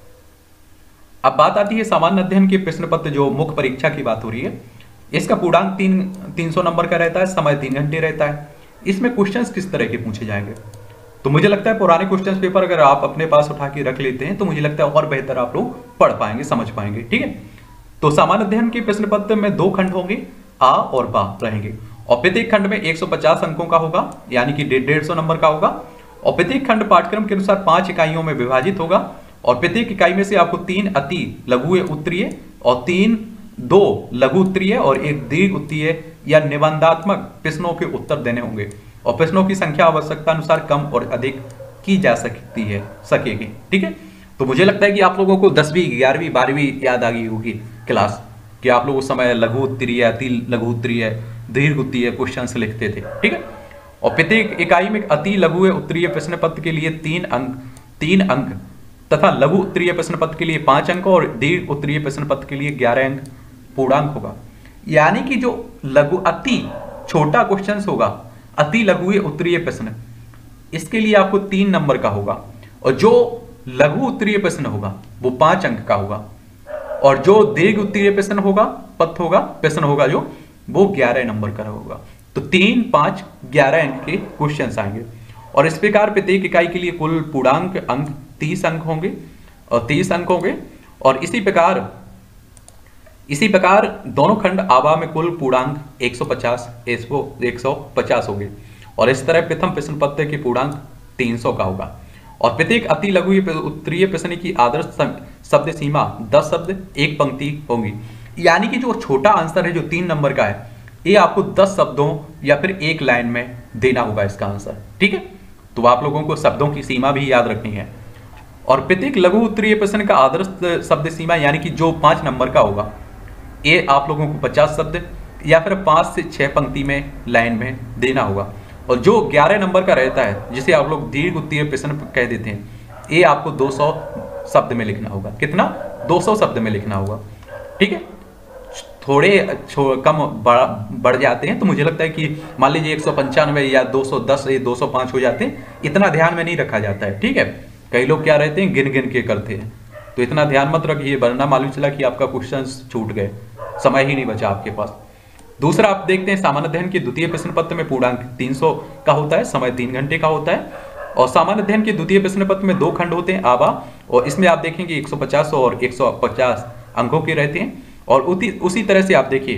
अब बात आती है सामान्य अध्ययन के प्रश्न पत्र, जो मुख्य परीक्षा की बात हो रही है। इसका पूर्णांक तीन तीन सौ नंबर का रहता है, समय तीन घंटे रहता है। इसमें क्वेश्चंस किस तरह के पूछे जाएंगे, तो मुझे लगता है पुराने क्वेश्चंस पेपर अगर आप अपने पास उठा के रख लेते हैं तो मुझे लगता है और बेहतर आप लोग पढ़ पाएंगे, समझ पाएंगे। ठीक है, तो सामान्य अध्ययन के प्रश्न पत्र में दो खंड होंगे, आ और बा रहेंगे, और प्रत्येक खंड में एक सौ पचास अंकों का होगा, यानी कि डेढ़ सौ नंबर का होगा। और प्रत्येक खंड पाठ्यक्रम के अनुसार पांच इकाइयों में विभाजित होगा और प्रत्येक इकाई में से आपको तीन अति लघु उत्तरीय और तीन दो लघु उत्तरीय और एक दीर्घ उत्तरीय या निबंधात्मक प्रश्नों के उत्तर देने होंगे और प्रश्नों की संख्या आवश्यकता अनुसार कम और अधिक की जा सकती है सकेगी। ठीक है, तो मुझे लगता है कि आप लोगों को दसवीं ग्यारहवीं बारहवीं याद आ गई होगी क्लास कि आप लोग उस समय लघु उत्तरीय अति लघु उत्तरीय दीर्घ उत्तरीय क्वेश्चन लिखते थे। ठीक है, और प्रत्येक इकाई में अति लघु उत्तरीय प्रश्न पत्र के लिए तीन अंक तीन अंक तथा लघु उत्तरीय प्रश्न पत्र के लिए पांच अंक और दीर्घ उत्तरीय प्रश्न पत्र के लिए ग्यारह अंक पूर्णांक होगा। यानी कि जो लघु अति छोटा क्वेश्चन होगा, अति लघु उत्तरीय प्रश्न, इसके लिए आपको तीन नंबर का होगा और जो लघु उत्तरीय प्रश्न होगा वो पांच अंक का होगा और जो दीर्घ उत्तरीय प्रश्न होगा पत्र होगा प्रश्न होगा जो वो ग्यारह नंबर का होगा। तो तीन पांच ग्यारह अंक के क्वेश्चन आएंगे और इस प्रकार प्रत्येक इकाई के लिए कुल पूर्णांक अंक तीस अंक होंगे और तीस अंक होंगे और इसी प्रकार इसी प्रकार दोनों खंड आभा में कुल पूर्णांक एक सौ पचास एक सौ पचास होंगे और इस तरह प्रथम प्रश्न पत्र के पूर्णांक तीन सौ का होगा और प्रत्येक अति लघु उत्तरीय प्रश्न की आदर्श शब्द सीमा दस शब्द एक पंक्ति होंगी। यानी कि जो छोटा आंसर है जो तीन नंबर का है ये आपको दस शब्दों या फिर एक लाइन में देना होगा इसका आंसर। ठीक है, तो आप लोगों को शब्दों की सीमा भी याद रखनी है और प्रत्येक लघु उत्तरीय प्रश्न का आदर्श शब्द सीमा यानी कि जो पांच नंबर का होगा ये आप लोगों को पचास शब्द या फिर पांच से छह पंक्ति में लाइन में देना होगा और जो ग्यारह नंबर का रहता है जिसे आप लोग दीर्घ उत्तरीय प्रश्न कह देते हैं ये आपको दो सौ शब्द में लिखना होगा। कितना? दो सौ शब्द में लिखना होगा। ठीक है, थोड़े कम बढ़ जाते हैं तो मुझे लगता है कि मान लीजिए एक सौ पंचानवे या दो सौ दस या दो सौ पाँच हो जाते हैं, इतना ध्यान में नहीं रखा जाता है। ठीक है, कई लोग क्या रहते हैं गिन गिन के करते हैं, तो इतना ध्यान मत रखिए वरना मालूम चला कि आपका क्वेश्चन छूट गए, समय ही नहीं बचा आपके पास। दूसरा आप देखते हैं सामान्य अध्ययन के द्वितीय प्रश्न पत्र में पूर्णांक तीन सौ का होता है, समय तीन घंटे का होता है और सामान्य अध्ययन के द्वितीय प्रश्न पत्र में दो खंड होते हैं आभा और इसमें आप देखेंगे एक सौ पचास और एक सौ पचास अंकों के रहते हैं और उसी तरह से आप देखिए।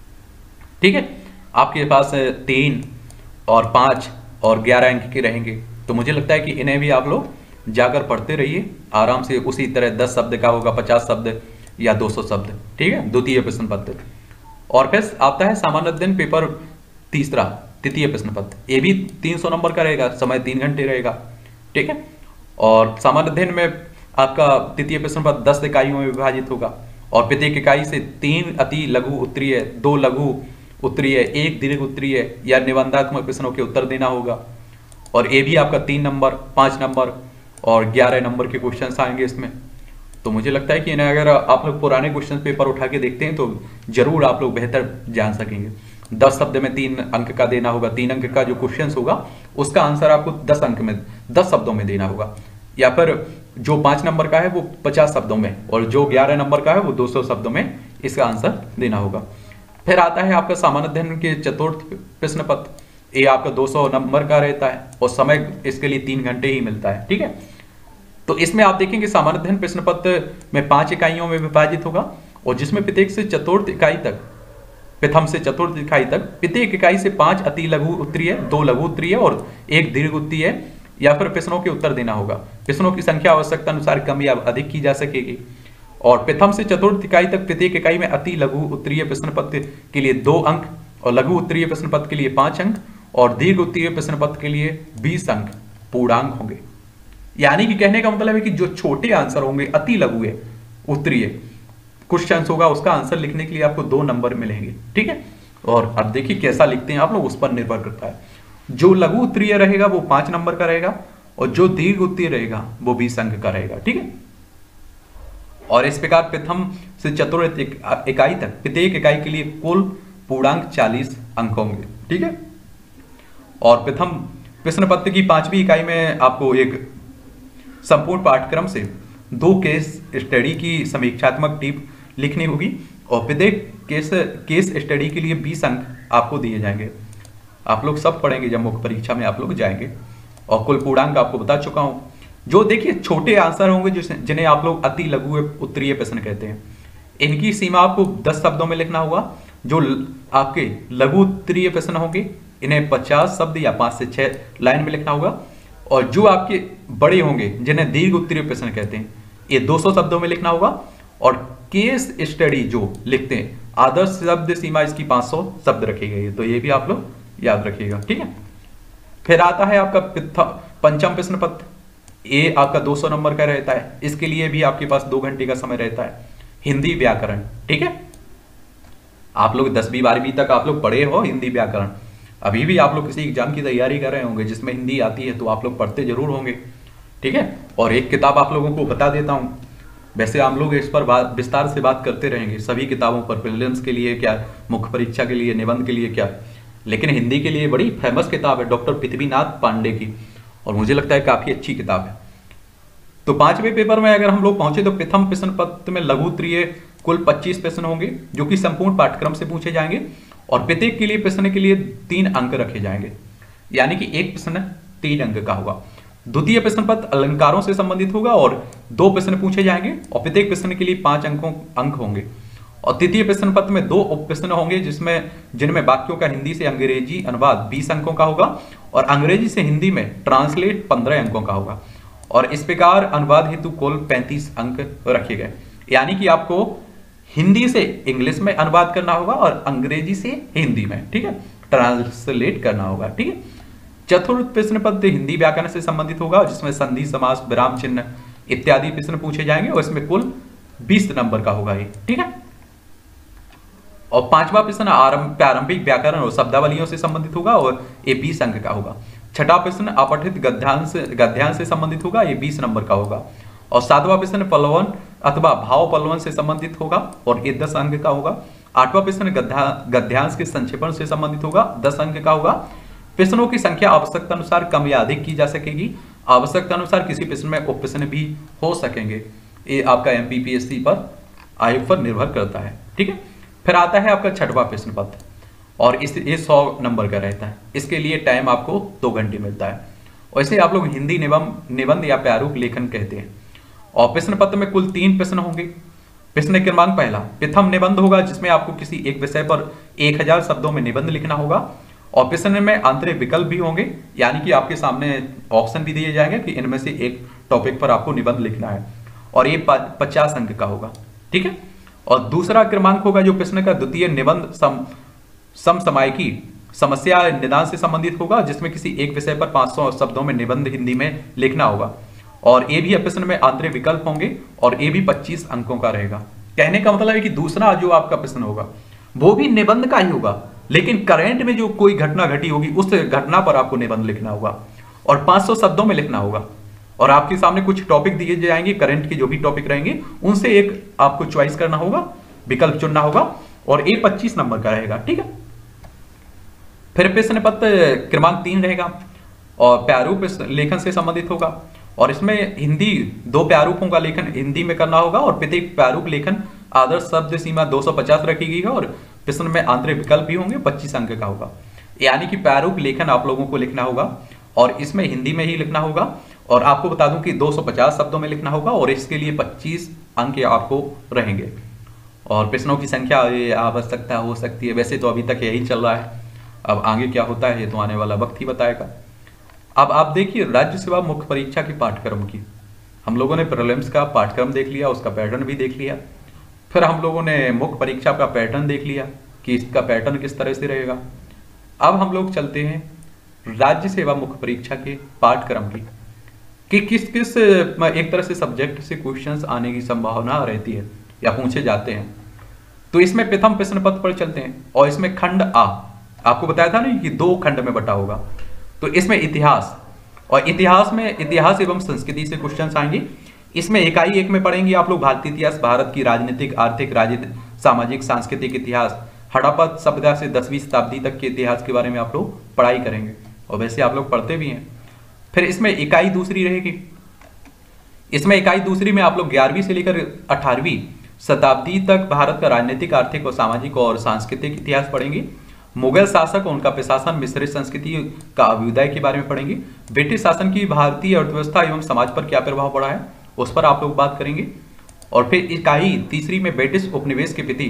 ठीक है, आपके पास तीन और पाँच और ग्यारह अंक के रहेंगे तो मुझे लगता है कि इन्हें भी आप लोग जाकर पढ़ते रहिए आराम से। उसी तरह दस शब्द का होगा, पचास शब्द या दो सौ शब्द। ठीक है, द्वितीय प्रश्न पत्र और फिर आता है सामान्य अध्ययन पेपर तीसरा तृतीय प्रश्न पत्र, ये भी तीन सौ नंबर का रहेगा, समय तीन घंटे रहेगा। ठीक है, और सामान्य अध्ययन में आपका तृतीय प्रश्न पत्र दस इकाइयों में विभाजित होगा और प्रत्येक इकाई से तीन अति लघु उत्तरीय, दो लघु उत्तरीय, एक दीर्घ उत्तरीय या निबंधात्मक प्रश्नों के उत्तर देना होगा और ये भी आपका तीन नंबर, पाँच नंबर और ग्यारह नंबर के क्वेश्चंस आएंगे इसमें। तो मुझे लगता है कि इन्हें अगर आप लोग पुराने क्वेश्चन पेपर उठा के देखते हैं तो जरूर आप लोग बेहतर जान सकेंगे। दस शब्द में तीन अंक का देना होगा, तीन अंक का जो क्वेश्चन होगा उसका आंसर आपको दस अंक में दस शब्दों में देना होगा या फिर जो पाँच नंबर का है वो पचास शब्दों में और जो ग्यारह नंबर का है वो दो सौ शब्दों में इसका आंसर देना होगा। फिर आता है आपका सामान्य अध्ययन के चतुर्थ प्रश्न पत्र, ये आपका दो सौ नंबर का रहता है और समय इसके लिए तीन घंटे ही मिलता है। ठीक है, तो इसमें आप देखेंगे सामान्य अध्ययन प्रश्न पत्र में पांच इकाइयों में विभाजित होगा और जिसमें प्रत्येक से चतुर्थ इकाई तक प्रथम से चतुर्थ इकाई तक प्रत्येक इकाई से पांच अति लघु उत्तरीय, दो लघु उत्तरीय और एक दीर्घ उत्तरीय या फिर प्रश्नों के उत्तर देना होगा। प्रश्नों की संख्या आवश्यकता अनुसार कम या अधिक की जा सकेगी और प्रथम से चतुर्थ इकाई तक प्रत्येक इकाई में अति लघु उत्तरीय प्रश्न पत्र के लिए दो अंक और लघु उत्तरीय प्रश्न पत्र के लिए पांच अंक और दीर्घ उत्तरीय प्रश्न पत्र के लिए बीस अंक पूर्णांक होंगे। यानी कि कहने का मतलब है कि जो छोटे आंसर होंगे अति लघु है उत्तरीय क्वेश्चन होगा उसका आंसर लिखने के लिए आपको दो नंबर मिलेंगे। ठीक है, और अब देखिए कैसा लिखते हैं आप लोग, उस पर निर्भर करता है। जो लघु उत्तरीय रहेगा वो पांच नंबर का रहेगा और जो दीर्घ उत्तरीय रहेगा वो बीस अंक का रहेगा। ठीक है, और इस प्रकार प्रथम से चतुर्थ इकाई तक प्रत्येक इकाई के लिए कुल पूर्णांक चालीस अंक होंगे। ठीक है, और प्रथम प्रश्न पत्र की पांचवी इकाई में आपको एक संपूर्ण पाठ्यक्रम से दो केस स्टडी की समीक्षात्मक टिप लिखनी होगी और प्रत्येक केस केस स्टडी के लिए बीस अंक आपको दिए जाएंगे। आप लोग सब पढ़ेंगे जब मुख्य परीक्षा में आप लोग जाएंगे और कुल पूर्णांक आपको बता चुका हूं। जो देखिए छोटे आंसर होंगे जिन्हें जिन्हें आप लोग अति लघु उत्तरीय प्रश्न कहते हैं, इनकी सीमा आपको दस शब्दों में लिखना होगा जो आपके लघु उत्तरीय प्रश्न होंगे इन्हें पचास शब्द या पांच से छह लाइन में लिखना होगा, और जो आपके बड़े होंगे जिन्हें दीर्घ उत्तरीय प्रश्न कहते हैं ये दो सौ शब्दों में लिखना होगा, और केस स्टडी जो लिखते हैं आदर्श शब्द सीमा इसकी पांच सौ शब्द रखी गई है, तो ये भी आप लोग याद रखिएगा, ठीक है। फिर आता है आपका पंचम प्रश्न पत्र, ये आपका दो सौ नंबर का रहता है, इसके लिए भी आपके पास दो घंटे का समय रहता है। हिंदी व्याकरण, ठीक है, आप लोग दसवीं बारहवीं तक आप लोग पढ़े हो हिंदी व्याकरण, अभी भी आप लोग किसी एग्जाम की तैयारी कर रहे होंगे जिसमें हिंदी आती है तो आप लोग पढ़ते जरूर होंगे, ठीक है। और एक किताब आप लोगों को बता देता हूं, वैसे हम लोग इस पर विस्तार से बात करते रहेंगे सभी किताबों पर, प्रीलिम्स के लिए क्या, मुख्य परीक्षा के लिए, निबंध के लिए क्या, लेकिन हिंदी के लिए बड़ी फेमस किताब है डॉक्टर पृथ्वीनाथ पांडे की, और मुझे लगता है काफी अच्छी किताब है। तो पांचवें पेपर में अगर हम लोग पहुंचे तो प्रथम प्रश्न पत्र में लघु उत्तरीय कुल पच्चीस प्रश्न होंगे जो कि संपूर्ण पाठ्यक्रम से पूछे जाएंगे, और प्रत्येक के लिए प्रश्न के लिए तीन अंक रखे जाएंगे, यानी कि एक प्रश्न तीन अंक का होगा। द्वितीय प्रश्न पत्र अलंकारों से संबंधित होगा और दो प्रश्न पूछे जाएंगे और प्रत्येक प्रश्न के लिए पांच अंकों अंक होंगे। और तृतीय प्रश्न पत्र में दो उप प्रश्न होंगे जिसमें जिनमें वाक्यों का हिंदी से अंग्रेजी अनुवाद बीस अंकों का होगा और अंग्रेजी से हिंदी में ट्रांसलेट पंद्रह अंकों का होगा, और इस प्रकार अनुवाद हेतु कुल पैंतीस अंक रखे गए, यानी कि आपको हिंदी से इंग्लिश में अनुवाद करना होगा और अंग्रेजी से हिंदी में, ठीक है, ट्रांसलेट करना होगा, ठीक है। चतुर्थ प्रश्न पत्र हिंदी व्याकरण से संबंधित होगा जिसमें संधि, समास, विराम चिन्ह इत्यादि प्रश्न पूछे जाएंगे और इसमें कुल बीस नंबर का होगा ये, ठीक है। और पांचवा प्रश्न प्रारंभिक व्याकरण और शब्दावलियों से संबंधित होगा और ये बीस अंक का होगा। छठा प्रश्न अपठित गद्यांश गद्यांश से संबंधित होगा, ये बीस नंबर का होगा। और सातवां प्रश्न पल्लवन अथवा भाव पल्लवन से संबंधित होगा और ये दस अंक का होगा। आठवां प्रश्न गद्यांश के संक्षेपण से संबंधित होगा, दस अंक का होगा। प्रश्नों की संख्या आवश्यकता अनुसार कम या अधिक की जा सकेगी, आवश्यकता अनुसार किसी प्रश्न में उप प्रश्न भी हो सकेंगे, ये आपका एमपीपीएससी पर आयोग पर निर्भर करता है, ठीक है। फिर आता है आपका छठवां प्रश्न पत्र और इस ये सौ नंबर का रहता है, इसके लिए टाइम आपको दो घंटे मिलता है। वैसे आप लोग हिंदी निबंध निबंध या प्रारूप लेखन कहते हैं। और प्रश्न पत्र में कुल तीन प्रश्न होंगे। प्रश्न क्रमांक पहला प्रथम निबंध होगा जिसमें आपको किसी एक विषय पर एक हजार शब्दों में निबंध लिखना होगा, और प्रश्न में आंतरिक विकल्प भी होंगे, यानी कि आपके सामने ऑप्शन भी दिए जाएंगे कि इनमें से एक टॉपिक पर आपको निबंध लिखना है, और ये पचास अंक का होगा, ठीक है। और दूसरा क्रमांक होगा जो प्रश्न का द्वितीय निबंध सम समसामयिकी समस्या निदान से संबंधित होगा जिसमें किसी एक विषय पर पाँच सौ शब्दों में निबंध हिंदी में लिखना होगा, और ये भी प्रश्न में आंतरिक विकल्प होंगे और ये भी पच्चीस अंकों का रहेगा। कहने का मतलब है कि दूसरा जो आपका प्रश्न होगा वो भी निबंध का ही होगा, लेकिन करंट में जो कोई घटना घटी होगी उस घटना पर आपको निबंध लिखना होगा और पाँच सौ शब्दों में लिखना होगा, और आपके सामने कुछ टॉपिक दिए जाएंगे, करंट के जो भी टॉपिक रहेंगे उनसे एक आपको चॉइस करना होगा, विकल्प चुनना होगा, और ये पच्चीस नंबर का रहेगा, ठीक है। फिर प्रश्न पत्र क्रमांक तीन रहेगा और प्रारूप लेखन से संबंधित होगा, और इसमें हिंदी दो प्रारूपों का लेखन हिंदी में करना होगा और प्रत्येक प्रारूप लेखन आदर्श शब्द सीमा दो सौ पचास रखी गई है, और प्रश्न में आंतरिक विकल्प भी होंगे, पच्चीस अंक का होगा। यानी कि प्रारूप लेखन आप लोगों को लिखना होगा और इसमें हिंदी में ही लिखना होगा, और आपको बता दूं कि दो सौ पचास शब्दों में लिखना होगा और इसके लिए पच्चीस अंक आपको रहेंगे। और प्रश्नों की संख्या आवश्यकता हो सकती है, वैसे तो अभी तक यही चल रहा है, अब आगे क्या होता है ये तो आने वाला वक्त ही बताएगा। अब आप देखिए राज्य सेवा मुख्य परीक्षा के पाठ्यक्रम की, हम लोगों ने प्रीलिम्स का पाठ्यक्रम देख लिया, उसका पैटर्न भी देख लिया, फिर हम लोगों ने मुख्य परीक्षा का पैटर्न देख लिया कि इसका पैटर्न किस तरह से रहेगा। अब हम लोग चलते हैं राज्य सेवा मुख्य परीक्षा के पाठ्यक्रम की कि किस किस एक तरह से सब्जेक्ट से क्वेश्चंस आने की संभावना रहती है या पूछे जाते हैं। तो इसमें प्रथम प्रश्न पत्र पर चलते हैं, और इसमें खंड आ आपको बताया था ना कि दो खंड में बटा होगा, तो इसमें इतिहास, और इतिहास में इतिहास एवं संस्कृति से क्वेश्चंस आएंगे। इसमें इकाई एक में पढ़ेंगे आप लोग भारतीय इतिहास, भारत की राजनीतिक, आर्थिक, राजनीतिक, सामाजिक, सांस्कृतिक इतिहास, हड़प्पा सभ्यता से दसवीं शताब्दी तक के इतिहास के बारे में आप लोग पढ़ाई करेंगे, और वैसे आप लोग पढ़ते भी हैं। फिर इसमें इकाई दूसरी रहेगी, इसमें इकाई दूसरी में आप लोग ग्यारहवीं से लेकर अठारहवीं शताब्दी तक भारत का राजनीतिक, आर्थिक और सामाजिक और सांस्कृतिक इतिहास पढ़ेंगे। मुगल शासक और उनका प्रशासन, मिश्रित संस्कृति का अभ्युदय के बारे में पढ़ेंगे। ब्रिटिश शासन की भारतीय अर्थव्यवस्था एवं समाज पर क्या प्रभाव पड़ा है उस पर आप लोग बात करेंगे। और फिर इकाई तीसरी में ब्रिटिश उपनिवेश के प्रति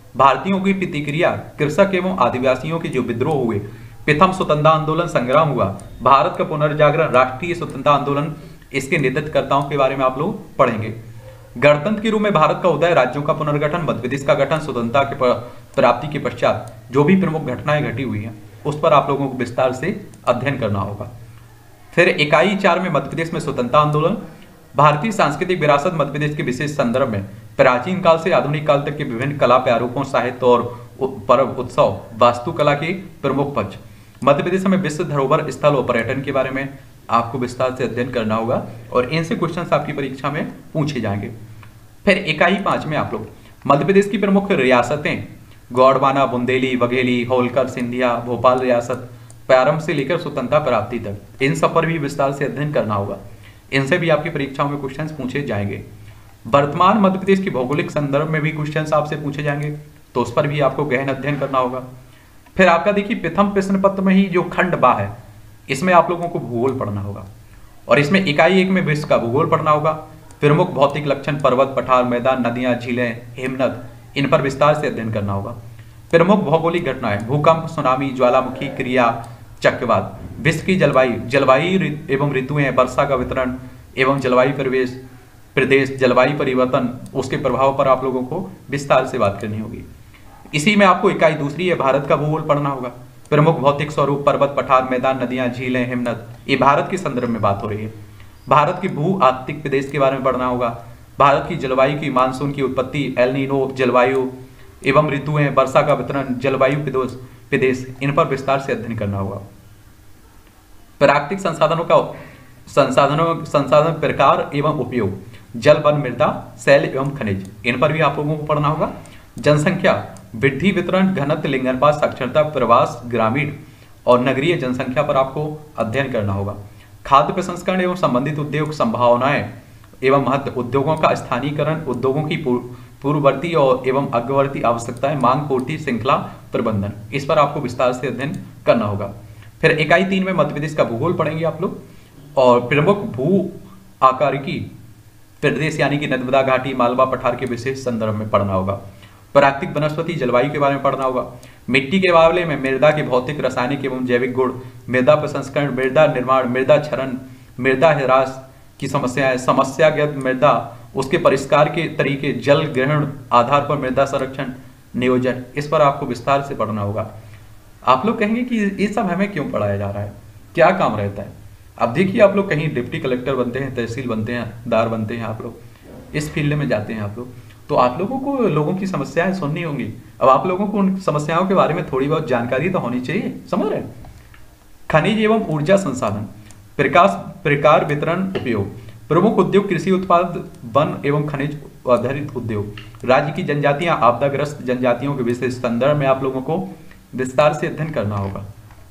भारतीयों की प्रतिक्रिया, कृषक एवं आदिवासियों के जो विद्रोह हुए, प्रथम स्वतंत्रता आंदोलन संग्राम हुआ, भारत का पुनर्जागरण, राष्ट्रीय स्वतंत्रता आंदोलन, इसके नेतृत्वकर्ताओं के बारे में आप लोग पढ़ेंगे। गणतंत्र के रूप में भारत का उदय, राज्यों का पुनर्गठन, मध्य प्रदेश का गठन, स्वतंत्रता के प्राप्ति के पश्चात जो भी प्रमुख घटनाएं घटी हुई हैं उस पर आप लोगों को विस्तार से अध्ययन करना होगा। फिर इकाई चार में मध्य प्रदेश में स्वतंत्रता आंदोलन, भारतीय सांस्कृतिक विरासत मध्य प्रदेश के विशेष संदर्भ में प्राचीन काल से आधुनिक काल तक के विभिन्न कला प्रारूपों, साहित्य और पर्व, उत्सव, वास्तुकला के प्रमुख पक्ष, मध्य प्रदेश में विश्व धरोहर स्थल और पर्यटन के बारे में आपको विस्तार से अध्ययन करना होगा और इनसे क्वेश्चंस आपकी परीक्षा में पूछे जाएंगे। फिर इकाई पांच में आप लोग मध्य प्रदेश की प्रमुख रियासतें, गौड़वाना, बुंदेली, बघेली, होलकर, सिंधिया, भोपाल रियासत, प्रारंभ से लेकर स्वतंत्रता प्राप्ति तक, इन सब पर भी विस्तार से अध्ययन करना होगा। इनसे भी आपकी परीक्षाओं में क्वेश्चंस पूछे जाएंगे। वर्तमान मध्य प्रदेश की भौगोलिक संदर्भ में भी क्वेश्चंस आपसे पूछे जाएंगे, तो उस पर भी आपको गहन अध्ययन करना होगा। फिर आपका देखिए प्रथम प्रश्न पत्र में ही जो खंड बा है, इसमें आप लोगों को भूगोल पढ़ना होगा और इसमें इकाई एक में विश्व का भूगोल पढ़ना होगा। प्रमुख भौतिक लक्षण, पर्वत, पठार, मैदान, नदियां, झीलें, हिमनद, इन पर विस्तार से अध्ययन करना होगा। प्रमुख भौगोलिक घटनाएं, भूकंप, सुनामी, ज्वालामुखी क्रिया, चक्रवात, विश्व की जलवायु, जलवायु एवं ऋतुएं, वर्षा का वितरण एवं जलवायु प्रवेश प्रदेश, जलवायु परिवर्तन, उसके प्रभाव पर आप लोगों को विस्तार से बात करनी होगी। इसी में आपको इकाई दूसरी है भारत का भूगोल पढ़ना होगा। प्रमुख भौतिक स्वरूप, पर्वत, पठार, मैदान, नदियां, झीलें, हिमनद, ये भारत के संदर्भ में बात हो रही है। भारत की भू आर्कटिक प्रदेश के बारे में पढ़ना होगा। भारत की जलवायु की, मानसून की उत्पत्ति, एल नीनो, जलवायु एवं ऋतुएं, वर्षा का वितरण, जलवायु प्रदेश, इन पर विस्तार से अध्ययन करना होगा। प्राकृतिक संसाधनों का संसाधनों संसाधन प्रकार एवं उपयोग, जल, वन, मृदा, शैल एवं खनिज, इन पर भी आप लोगों को पढ़ना होगा। जनसंख्या वृद्धि, वितरण, घनत्व, लिंगानुपात, साक्षरता, प्रवास, ग्रामीण और नगरीय जनसंख्या पर आपको अध्ययन करना होगा। खाद्य प्रसंस्करण एवं संबंधित उद्योग, संभावनाएं एवं महत्व, उद्योगों का स्थानीयकरण, उद्योगों की पूर्ववर्ती और एवं अग्रवर्ती आवश्यकताएं, मांग पूर्ति श्रृंखला प्रबंधन, इस पर आपको विस्तार से अध्ययन करना होगा। फिर इकाई तीन में मध्य प्रदेश का भूगोल पढ़ेंगे आप लोग और प्रमुख भू आकारिकी प्रदेश यानी कि नर्मदा घाटी, मालवा पठार के विशेष संदर्भ में पढ़ना होगा। प्राकृतिक वनस्पति, जलवायु के बारे में पढ़ना होगा। मिट्टी के मामले में मृदा के भौतिक, रासायनिक एवं जैविक गुण, मृदा प्रसंस्करण, मृदा निर्माण, मृदा क्षरण, मृदा ह्रास की समस्याएं, समस्यागत मृदा, उसके परिष्कार के तरीके, जल ग्रहण आधार पर मृदा संरक्षण नियोजन, इस पर आपको विस्तार से पढ़ना होगा। आप लोग कहेंगे कि ये सब हमें क्यों पढ़ाया जा रहा है, क्या काम रहता है? अब देखिए, आप लोग कहीं डिप्टी कलेक्टर बनते हैं, तहसील बनते हैं, दार बनते हैं, आप लोग इस फील्ड में जाते हैं आप लोग, तो आप लोगों को लोगों की समस्याएं सुननी होंगी। अब आप लोगों को उन समस्याओं के बारे में थोड़ी बहुत जानकारी तो होनी चाहिए, समझ रहे हैं? खनिज एवं ऊर्जा संसाधन, प्रकाश प्रकार, वितरण, उपयोग, प्रमुख उद्योग, कृषि उत्पाद, वन एवं खनिज आधारित उद्योग, राज्य की जनजातियां, आपदाग्रस्त जनजातियों के विशेष संदर्भ में आप लोगों को विस्तार से अध्ययन करना होगा।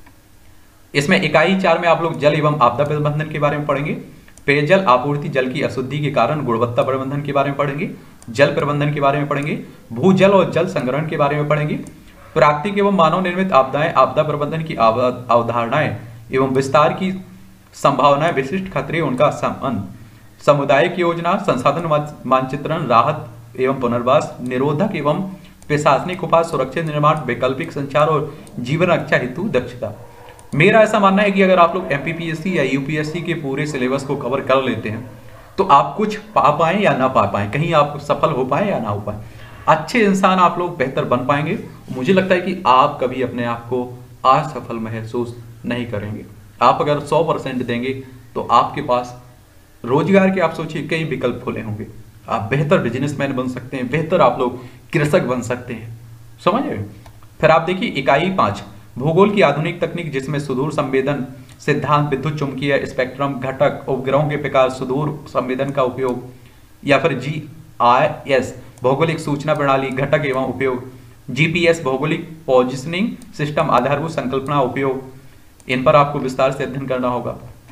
इसमें इकाई चार में आप लोग जल एवं आपदा प्रबंधन के बारे में पढ़ेंगे। पेयजल आपूर्ति, जल की अशुद्धि के कारण गुणवत्ता प्रबंधन के बारे में पढ़ेंगे। जल प्रबंधन के बारे में पढ़ेंगे। भूजल और जल संग्रहण के बारे में पढ़ेंगे। प्राकृतिक एवं मानव निर्मित आपदाएं, आपदा प्रबंधन की अवधारणाएं एवं विस्तार की संभावनाएं, विशिष्ट खतरे, उनका संबंध, सामुदायिक योजना, संसाधन मानचित्रण, राहत एवं पुनर्वास, निरोधक एवं प्रशासनिक उपाय, सुरक्षित निर्माण, वैकल्पिक संचार और जीवन रक्षा हेतु दक्षता। मेरा ऐसा मानना है कि अगर आप लोग एमपीपीएससी या यूपीएससी के पूरे सिलेबस को कवर कर लेते हैं तो आप कुछ पा पाएं या ना पा पाएं, कहीं आप सफल हो पाए या ना हो पाए, अच्छे इंसान आप लोग बेहतर बन पाएंगे। मुझे लगता है कि आप कभी अपने आप को असफल महसूस नहीं करेंगे। आप अगर सौ परसेंट देंगे तो आपके पास रोजगार के, आप सोचिए, कई विकल्प खुले होंगे। आप बेहतर बिजनेसमैन बन सकते हैं, बेहतर आप लोग कृषक बन सकते हैं, समझ रहे? फिर आप देखिए इकाई पांच, भूगोल की आधुनिक तकनीक, जिसमें सुदूर संवेदन सिद्धांत, विद्युत चुंबकीय स्पेक्ट्रम, घटक, उपग्रहों के प्रकार, सुदूर संवेदन का उपयोग, या फिर जी आई एस भौगोलिक सूचना प्रणाली, घटक एवं उपयोग, जीपीएस भौगोलिक पोजिशनिंग सिस्टम, आधारभूत संकल्पना, उपयोग, इन पर आपको विस्तार से अध्ययन करना होगा।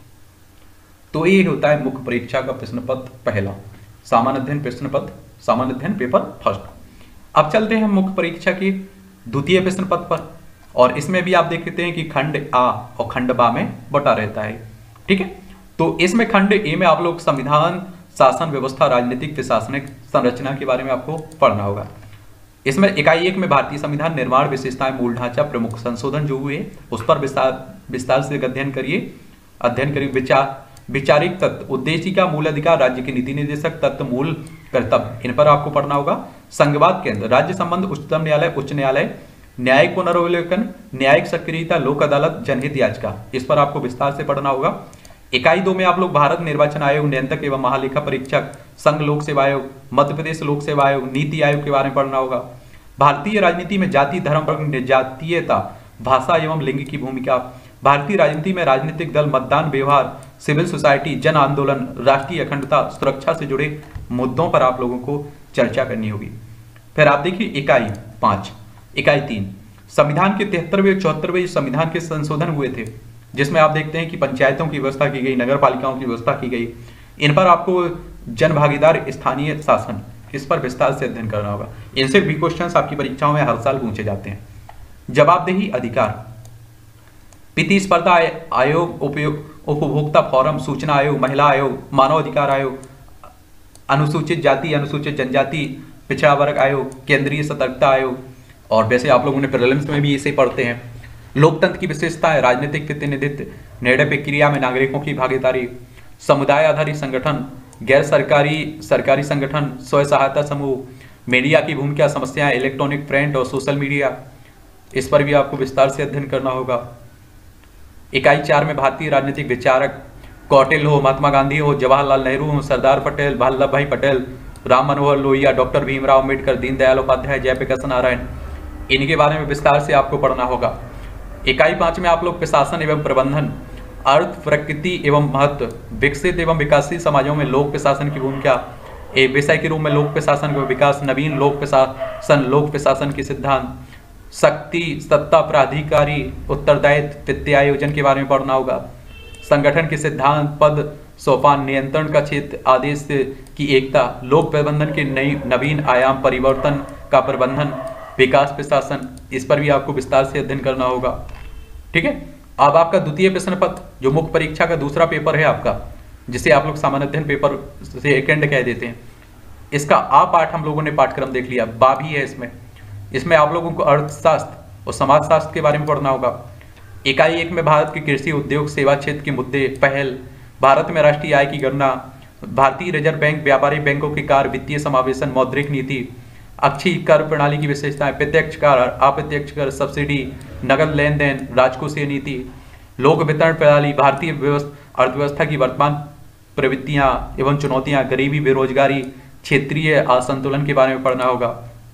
तो ये होता है मुख्य परीक्षा का प्रश्न पत्र पहला, सामान्य अध्ययन प्रश्न पत्र, सामान्य अध्ययन पेपर फर्स्ट। अब चलते हैं मुख्य परीक्षा के द्वितीय प्रश्न पत्र पर, और इसमें भी आप देखते हैं कि खंड आ और खंड बा में बटा रहता है, ठीक है। तो इसमें खंड ए में आप लोग संविधान, शासन व्यवस्था, राजनीतिक प्रशासनिक संरचना के बारे में आपको पढ़ना होगा। इसमें इकाई एक में भारतीय संविधान निर्माण विशेषताएं मूल ढांचा प्रमुख संशोधन जो हुए उस पर विस्तार विस्तार से अध्ययन करिए अध्ययन करिए विचार विचारिक तत्व उद्देशिका मूल अधिकार राज्य के नीति निर्देशक तत्व मूल कर्तव्य इन पर आपको पढ़ना होगा। संघवाद केंद्र राज्य संबंध उच्चतम न्यायालय उच्च न्यायालय न्यायिक पुनर्विलोकन न्यायिक सक्रियता लोक अदालत जनहित याचिका इस पर आपको विस्तार से पढ़ना होगा। इकाई दो में आप लोग भारत निर्वाचन आयोग नियंत्रक एवं महालेखा परीक्षक संघ लोक सेवा आयोग मध्य प्रदेश लोक सेवा आयोग नीति आयोग के बारे में पढ़ना होगा। भारतीय राजनीति में जाति धर्म वर्ग जातीयता भाषा एवं लिंग की भूमिका भारतीय राजनीति में राजनीतिक दल मतदान व्यवहार सिविल सोसाइटी जन आंदोलन राष्ट्रीय अखंडता सुरक्षा से जुड़े मुद्दों पर आप लोगों को चर्चा करनी होगी। फिर आप देखिए इकाई पांच इकाई तीन संविधान के तिहत्तरवें चौहत्तरवें संविधान के संशोधन हुए थे जिसमें आप देखते हैं कि पंचायतों की व्यवस्था की गई नगर पालिकाओं की व्यवस्था की गई। इन पर आपको जन भागीदार स्थानीय शासन इस पर विस्तार से अध्ययन करना होगा। इनसे भी क्वेश्चंस आपकी परीक्षाओं में हर साल पूछे जाते हैं। जवाबदेही अधिकार प्रतिस्पर्धा आयोग उपयोग उपभोक्ता फोरम सूचना आयोग महिला आयोग मानव अधिकार आयोग अनुसूचित जाति अनुसूचित जनजाति पिछड़ा वर्ग आयोग केंद्रीय सतर्कता आयोग और वैसे आप लोगों ने प्रीलिम्स में भी इसे पढ़ते हैं। लोकतंत्र की विशेषताएं राजनीतिक प्रतिनिधित्व निर्णय प्रक्रिया में नागरिकों की भागीदारी समुदाय आधारित संगठन गैर सरकारी सरकारी संगठन स्वयं सहायता समूह मीडिया की भूमिका समस्याएं इलेक्ट्रॉनिक प्रिंट और सोशल मीडिया इस पर भी आपको विस्तार से अध्ययन करना होगा। इकाई चार में भारतीय राजनीतिक विचारक कौटिल्य हो महात्मा गांधी हो जवाहरलाल नेहरू हो सरदार पटेल वल्लभ भाई पटेल राम मनोहर लोहिया डॉक्टर भीमराव अम्बेडकर दीनदयाल उपाध्याय जयप्रकाश नारायण इनके बारे में विस्तार से आपको पढ़ना होगा। इकाई पांच में आप लोग प्रशासन एवं प्रबंधन अर्थ प्रकृति एवं महत्व विकसित एवं विकासशील समाजों में लोक प्रशासन की भूमिका एक विषय के रूप में लोक प्रशासन का विकास नवीन लोक प्रशासन लोक प्रशासन के सिद्धांत शक्ति सत्ता प्राधिकारी उत्तरदायित्व वित्तीयायोजन के बारे में पढ़ना होगा। संगठन के सिद्धांत पद सोपान नियंत्रण का क्षेत्र आदेश की एकता लोक प्रबंधन के नई नवीन आयाम परिवर्तन का प्रबंधन विकास प्रशासन इस पर भी आपको विस्तार से अध्ययन करना होगा। ठीक है, अब आपका द्वितीय प्रश्न पत्र जो मुख्य परीक्षा का दूसरा पेपर है आपका जिसे आप लोग सामान्य अध्ययन पेपर से सेकेंड कह देते हैं, इसका आ पाठ हम लोगों ने पाठ्यक्रम देख लिया। बा भी है इसमें इसमें आप लोगों को अर्थशास्त्र और समाजशास्त्र के बारे में पढ़ना होगा। इकाई एक में भारत के कृषि उद्योग सेवा क्षेत्र के मुद्दे पहल भारत में राष्ट्रीय आय की गणना भारतीय रिजर्व बैंक व्यापारिक बैंकों के कार्य वित्तीय समावेशन मौद्रिक नीति अक्षय कर प्रणाली की विशेषताएं प्रत्यक्ष कर अप्रत्यक्ष कर सब्सिडी नगद लेन देन राजकोषीय नीति लोक वितरण प्रणाली भारतीय अर्थव्यवस्था की वर्तमान प्रवृत्तियां एवं चुनौतियां गरीबी बेरोजगारी क्षेत्रीय असंतुलन के बारे में पढ़ना होगा।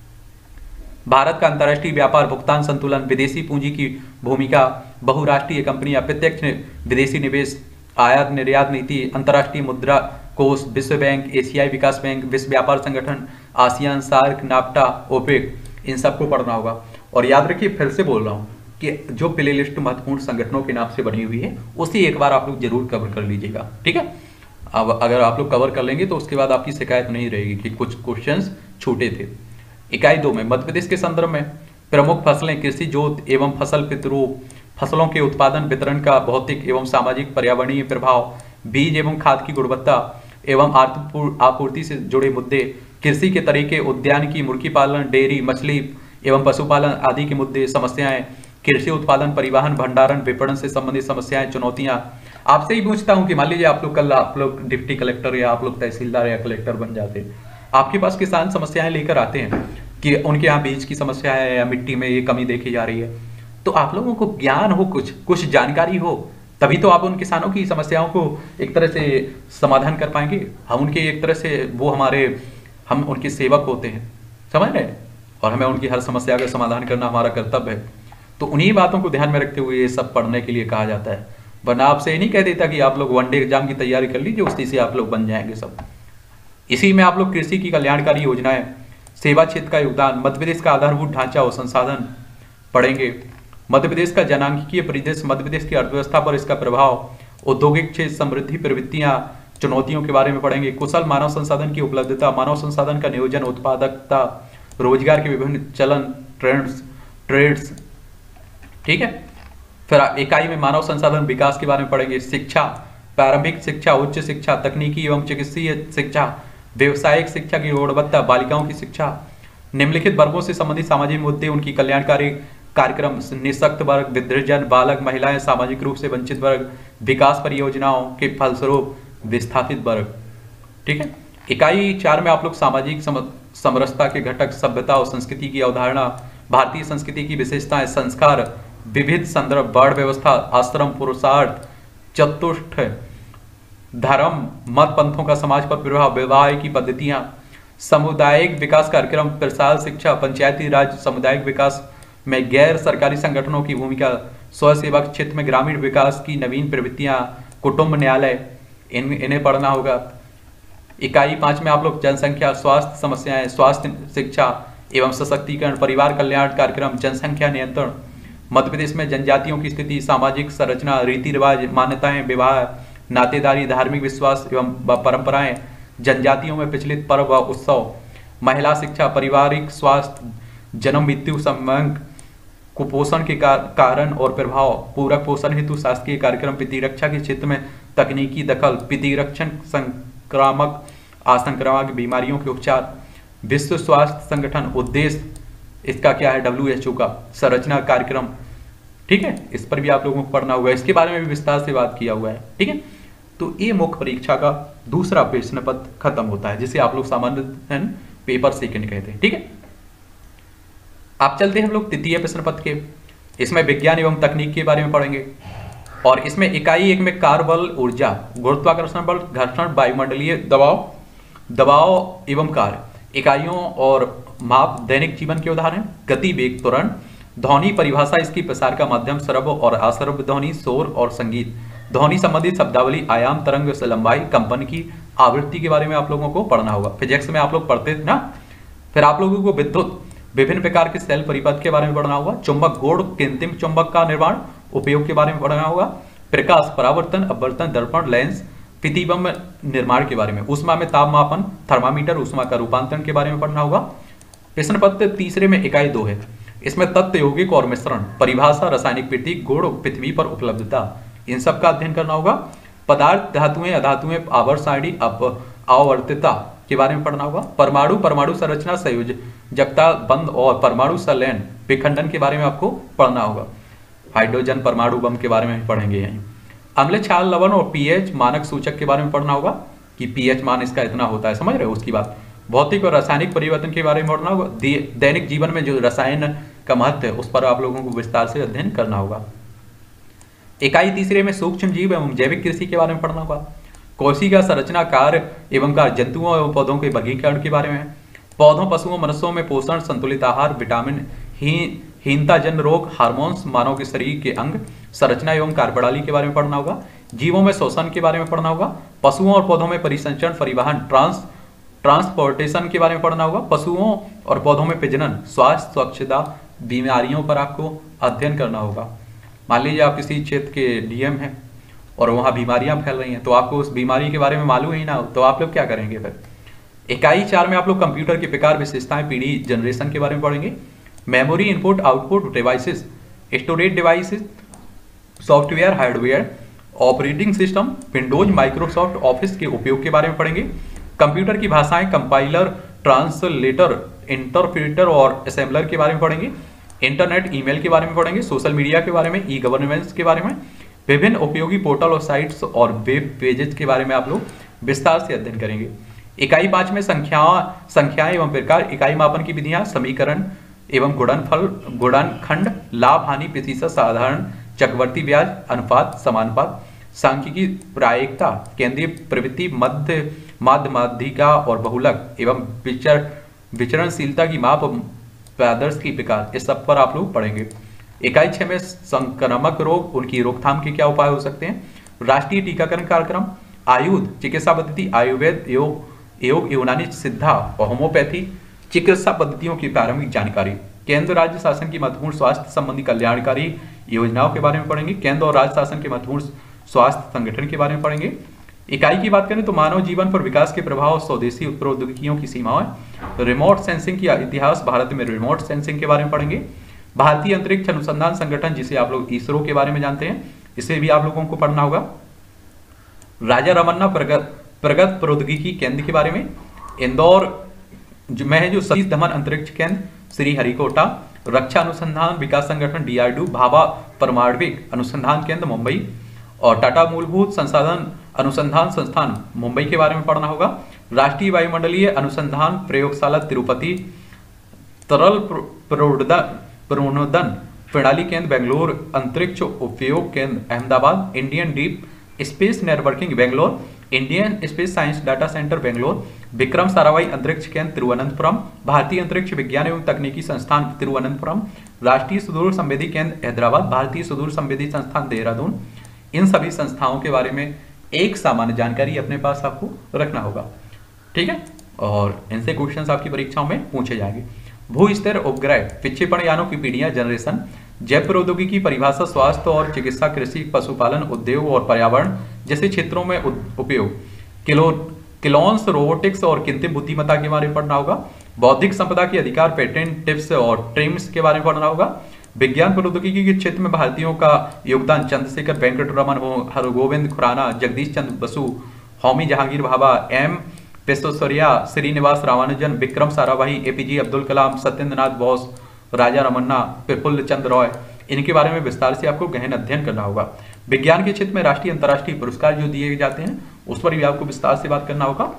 भारत का अंतर्राष्ट्रीय व्यापार भुगतान संतुलन विदेशी पूंजी की भूमिका बहुराष्ट्रीय कंपनियां प्रत्यक्ष विदेशी निवेश आयात निर्यात नीति अंतर्राष्ट्रीय मुद्रा कोष विश्व बैंक एशियाई विकास बैंक विश्व व्यापार संगठन आसियान सार्क नाफ्टा ओपेक इन सबको पढ़ना होगा। और याद रखिए फिर से बोल रहा हूँ कि जो प्ले लिस्ट महत्वपूर्ण संगठनों के नाम से बनी हुई है उसे एक बार आप लोग जरूर कवर कर लीजिएगा। ठीक है, अब अगर आप लोग कवर कर लेंगे तो उसके बाद आपकी शिकायत नहीं रहेगी कि कुछ क्वेश्चंस छूटे थे। इकाई दो में मध्य प्रदेश के संदर्भ में प्रमुख फसलें कृषि जोत एवं फसल पितरों फसलों के उत्पादन वितरण का भौतिक एवं सामाजिक पर्यावरणीय प्रभाव बीज एवं खाद की गुणवत्ता एवं आपूर्ति से जुड़े मुद्दे कृषि के तरीके उद्यानिकी मुर्गी पालन डेयरी मछली एवं पशुपालन आदि के मुद्दे समस्याएं कृषि उत्पादन परिवहन भंडारण विपणन से संबंधित समस्याएं चुनौतियां। आपसे ही पूछता हूं कि मान लीजिए आप लोग कल आप लोग डिप्टी कलेक्टर या आप लोग तहसीलदार या कलेक्टर बन जाते हैं, आपके पास किसान समस्याएं लेकर आते हैं कि उनके यहाँ बीज की समस्या है या मिट्टी में ये कमी देखी जा रही है, तो आप लोगों को ज्ञान हो कुछ कुछ जानकारी हो तभी तो आप उन किसानों की समस्याओं को एक तरह से समाधान कर पाएंगे। हम उनके एक तरह से वो हमारे हम उनके सेवक होते हैं, समझ रहे हैं, और हमें उनकी हर समस्या का समाधान करना हमारा कर्तव्य है। तो उन्हीं बातों को ध्यान में रखते हुए ये सब पढ़ने के लिए कहा जाता है, वरना आपसे ये नहीं कह देता कि आप लोग वनडे एग्जाम की तैयारी कर लीजिए उसी से आप लोग बन जाएंगे सब। इसी में आप लोग कृषि की कल्याणकारी योजनाएं सेवा क्षेत्र का योगदान मध्य प्रदेश का आधारभूत ढांचा और संसाधन पढ़ेंगे। मध्य प्रदेश का जनांकीय परिदृश्य मध्य प्रदेश की अर्थव्यवस्था पर इसका प्रभाव औद्योगिक क्षेत्र समृद्धि प्रवृत्तियां चुनौतियों के बारे में पढ़ेंगे। कुशल मानव संसाधन की उपलब्धता मानव संसाधन का नियोजन उत्पादकता रोजगार के विभिन्न चलन ट्रेंड्स ट्रेड्स। ठीक है, फिर इकाई में मानव संसाधन विकास के बारे में पढ़ेंगे। शिक्षा प्रारंभिक शिक्षा उच्च शिक्षा तकनीकी एवं चिकित्सीय शिक्षा व्यावसायिक शिक्षा की गुणवत्ता बालिकाओं की शिक्षा निम्नलिखित वर्गों से संबंधित सामाजिक मुद्दे, उनकी कल्याणकारी कार्यक्रम, निःशक्त वर्ग, वृद्धजन, बालक, महिलाएं, सामाजिक रूप से वंचित वर्ग, विकास परियोजनाओं के फलस्वरूप विस्थापित वर्ग। ठीक है। इकाई चार में आप लोग सामाजिक समरसता के घटक, सभ्यता और संस्कृति की अवधारणा, भारतीय संस्कृति की विशेषताएं, संस्कार, विविध संदर्भ, वर्ण व्यवस्था, आश्रम, पुरुषार्थ, चतुष्ट धर्म, मत पंथों का समाज पर प्रभाव, विवाह की पद्धतियां, सामुदायिक विकास कार्यक्रम, प्रसार, शिक्षा, पंचायती राज, सामुदायिक विकास में गैर सरकारी संगठनों की भूमिका, स्वयं सेवक क्षेत्र में ग्रामीण विकास की नवीन प्रवृत्तियां, कुटुंब न्यायालय, इन इन्हें पढ़ना होगा। इकाई पांच में आप लोग जनसंख्या, स्वास्थ्य समस्याएं, स्वास्थ्य, शिक्षा एवं सशक्तिकरण, परिवार कल्याण कार्यक्रम, जनसंख्या नियंत्रण, मध्य प्रदेश में जनजातियों की स्थिति, सामाजिक संरचना, रीति रिवाज, मान्यताएं, विवाह, नातेदारी, धार्मिक विश्वास एवं परंपराएं, जनजातियों में प्रचलित पर्व व उत्सव, महिला शिक्षा, पारिवारिक स्वास्थ्य, जन्म मृत्यु संबंध, कुपोषण के कारण और प्रभाव, पूरक पोषण हेतु शासकीय कार्यक्रम, प्रतिरक्षा के क्षेत्र में तकनीकी दखल, प्रतिरक्षण, संक्रामक असंक्रामक बीमारियों के उपचार, विश्व स्वास्थ्य संगठन, उद्देश्य इसका क्या है, डब्ल्यू एच ओ का, संरचना कार्यक्रम। ठीक है, इस पर भी आप लोगों को पढ़ना होगा, इसके बारे में भी विस्तार से बात किया हुआ है। ठीक है, तो ये मुख्य परीक्षा का दूसरा प्रश्न पत्र खत्म होता है, जिसे आप लोग सामान्य पेपर सेकंड कहते हैं। ठीक है, आप चलते हैं हम लोग तृतीय प्रश्न पत्र के। इसमें विज्ञान एवं तकनीक के बारे में पढ़ेंगे, और इसमें इकाई एक में कार्य बल, ऊर्जा, गुरुत्वाकर्षण बल, घर्षण, वायुमंडलीय दबाव, दबाव एवं कार्य, इकाइयों और माप, दैनिक जीवन के उदाहरण, गति, वेग, त्वरण, ध्वनि परिभाषा, इसकी प्रसार का माध्यम, श्रव्य और अश्रव्य ध्वनि, शोर और संगीत, ध्वनि संबंधित शब्दावली, आयाम, तरंग से लंबाई, कंपन की आवृत्ति के बारे में आप लोगों को पढ़ना होगा। फिजिक्स में आप लोग पढ़ते थे ना। फिर आप लोगों को विद्युत, विभिन्न प्रकार के सेल परिपथ के बारे में पढ़ना होगा, चुंबक, गोड़, कृत्रिम चुंबक का निर्माण, उपयोग के बारे में पढ़ना होगा, प्रकाश, परावर्तन, अपवर्तन, दर्पण, लेंस, प्रतिबिंब निर्माण के बारे में, ऊष्मा में ताप मापन, थर्मामीटर, ऊष्मा का रूपांतरण के बारे में पढ़ना होगा। प्रश्न पत्र तीसरे में इकाई दो है, इसमें तत्व, यौगिक और मिश्रण, परिभाषा, रासायनिक प्रतीक, गुण, पृथ्वी पर उपलब्धता, इन सब का अध्ययन करना होगा। पदार्थ, धातुएं, अधातुएं, आवर्त सारणी, आवर्तता के बारे में पढ़ना होगा। परमाणु, परमाणु संरचना, संयोजकता, बंध और परमाणु संलयन, विखंडन के बारे में आपको पढ़ना होगा। हाइड्रोजन परमाणु बम के बारे में भी पढ़ेंगे यहीं। अम्ल, क्षार, लवण और पीएच मानक सूचक के बारे में पढ़ना होगा कि पीएच मान इसका इतना होता है, समझ रहे हो उसकी बात। भौतिक और रासायनिक परिवर्तन के बारे में पढ़ना होगा। दैनिक जीवन में जो रसायन का महत्व है उस पर आप लोगों को विस्तार से अध्ययन करना होगा। इकाई तीसरे में सूक्ष्म जीव एवं जैविक कृषि के बारे में पढ़ना होगा। कोशिका संरचना, कार्य एवं कार्य, जंतुओं एवं पौधों के वर्गीकरण के बारे में, पौधों, पशुओं, मनुष्यों में पोषण, संतुलित आहार, विटामिन हीनता जन रोग, हार्मोन्स, मानव के शरीर के अंग, संरचना एवं कार्यप्रणाली के बारे में पढ़ना होगा। जीवों में श्वसन के बारे में पढ़ना होगा। पशुओं और पौधों में परिसंचरण, परिवहन, ट्रांस ट्रांसपोर्टेशन के बारे में पढ़ना होगा। पशुओं और पौधों में प्रजनन, स्वास्थ्य, स्वच्छता, बीमारियों पर आपको अध्ययन करना होगा। मान लीजिए आप किसी क्षेत्र के डीएम हैं और वहाँ बीमारियां फैल रही हैं, तो आपको उस बीमारी के बारे में मालूम ही ना हो तो आप लोग क्या करेंगे फिर। इकाई चार में आप लोग कंप्यूटर के प्रकार, विशेषताएं, पीढ़ी, जनरेशन के बारे में पढ़ेंगे। Memory, input output devices, storage devices, software, hardware, operating system, Windows, Microsoft Office के उपयोग के बारे में पढ़ेंगे। कंप्यूटर की भाषाएं, कंपाइलर, ट्रांसलेटर, इंटरप्रेटर और असेंबलर के बारे में पढ़ेंगे। इंटरनेट, ईमेल के बारे में पढ़ेंगे। सोशल मीडिया के बारे में, ई गवर्नेंस के बारे में, विभिन्न उपयोगी पोर्टल और साइट्स और वेब पेजेस के बारे में आप लोग विस्तार से अध्ययन करेंगे। इकाई पांच में संख्या संख्याएं एवं प्रकार, इकाई मापन की विधियां, समीकरण एवं गुणनफल, गुणनखंड, लाभ हानि, प्रतिशत, साधारण, चक्रवर्ती ब्याज, अनुपात, समानुपात, सांख्यिकी, प्रायिकता, केंद्रीय प्रवृत्ति, मध्य माध्य माध्यिका और बहुलक एवं विचर विचरणशीलता की माप, आदर्श की प्रकार, इस सब पर आप लोग पढ़ेंगे। इकाई छह में संक्रामक रोग, उनकी रोकथाम के क्या उपाय हो सकते हैं। राष्ट्रीय टीकाकरण कार्यक्रम, आयुध, चिकित्सा पद्धति, आयुर्वेद, योग योग यूनानी सिद्धा और होम्योपैथी, चिकित्सा पद्धतियों की प्रारंभिक जानकारी। केंद्र राज्य शासन की महत्वपूर्ण स्वास्थ्य संबंधी कल्याणकारी योजनाओं के बारे में पढ़ेंगे। केंद्र और राज्य शासन के महत्वपूर्ण स्वास्थ्य संगठन के बारे में पढ़ेंगे। इकाई की बात करें तो मानव जीवन पर विकास के प्रभाव, स्वदेशी प्रौद्योगिकियों की सीमाएं, रिमोट सेंसिंग की इतिहास, भारत में रिमोट सेंसिंग के बारे में पढ़ेंगे। भारतीय अंतरिक्ष अनुसंधान संगठन, जिसे आप लोग इसरो के बारे में जानते हैं, इसे भी आप लोगों को पढ़ना होगा। राजा रमन्ना प्रगत प्रगत प्रौद्योगिकी केंद्र के बारे में। इंदौर जो मैं जो सतीश धवन अंतरिक्ष केंद्र श्रीहरिकोटा, रक्षा अनुसंधान विकास संगठन डीआरडीओ भाभा परमाणविक अनुसंधान केंद्र मुंबई, और टाटा मूलभूत संसाधन अनुसंधान संस्थान मुंबई के बारे में पढ़ना होगा। राष्ट्रीय वायुमंडलीय अनुसंधान प्रयोगशाला तिरुपति, तरल प्रणोदन प्रणाली केंद्र बेंगलोर, अंतरिक्ष उपयोग केंद्र Ahmedabad, Indian deep space networking Bangalore, Indian space science data centre Bangalore, Vikram Sarabhai अंतरिक्ष केंद्र तिरुवनंतपुरम, भारतीय अंतरिक्ष विज्ञान एवं तकनीकी संस्थान तिरुवनंतपुरम, राष्ट्रीय सुदूर संवेदी केंद्र हैदराबाद, भारतीय सुदूर संवेदी संस्थान देहरादून। इन सभी संस्थाओं के बारे में एक सामान्य जानकारी अपने पास आपको रखना होगा, ठीक है, और इनसे क्वेश्चंस आपकी परीक्षाओं में पूछे जाएंगे। भू स्तर उपग्रह विक्षेपण यानों की पीढ़ियां जनरेशन, जैव प्रौद्योगिकी परिभाषा, स्वास्थ्य और चिकित्सा, कृषि, पशुपालन, उद्योग और पर्यावरण जैसे क्षेत्रों में उपयोग, किलो किलोन्स, रोबोटिक्स और कृत्रिम बुद्धिमत्ता के बारे में पढ़ना होगा। बौद्धिक संपदा के अधिकार, पेटेंट, टिप्स और ट्रिम्स के बारे में पढ़ना होगा। विज्ञान प्रौद्योगिकी के क्षेत्र में भारतीयों का योगदान, चंद्रशेखर वेंकटरमन, हरगोविंद खुराना, जगदीश चंद्र बसु, होमी जहांगीर भाभा, एम विश्वेश्वरैया, श्रीनिवास रामानुजन, विक्रम साराभाई, एपीजे अब्दुल कलाम, सत्येंद्र नाथ बोस, राजा रमन्ना, प्रफुल्ल चंद्र रॉय, इनके बारे में विस्तार से आपको गहन अध्ययन करना होगा। विज्ञान के क्षेत्र में राष्ट्रीय अंतर्राष्ट्रीय पुरस्कार जो दिए जाते हैं उस पर भी आपको विस्तार से बात करना होगा।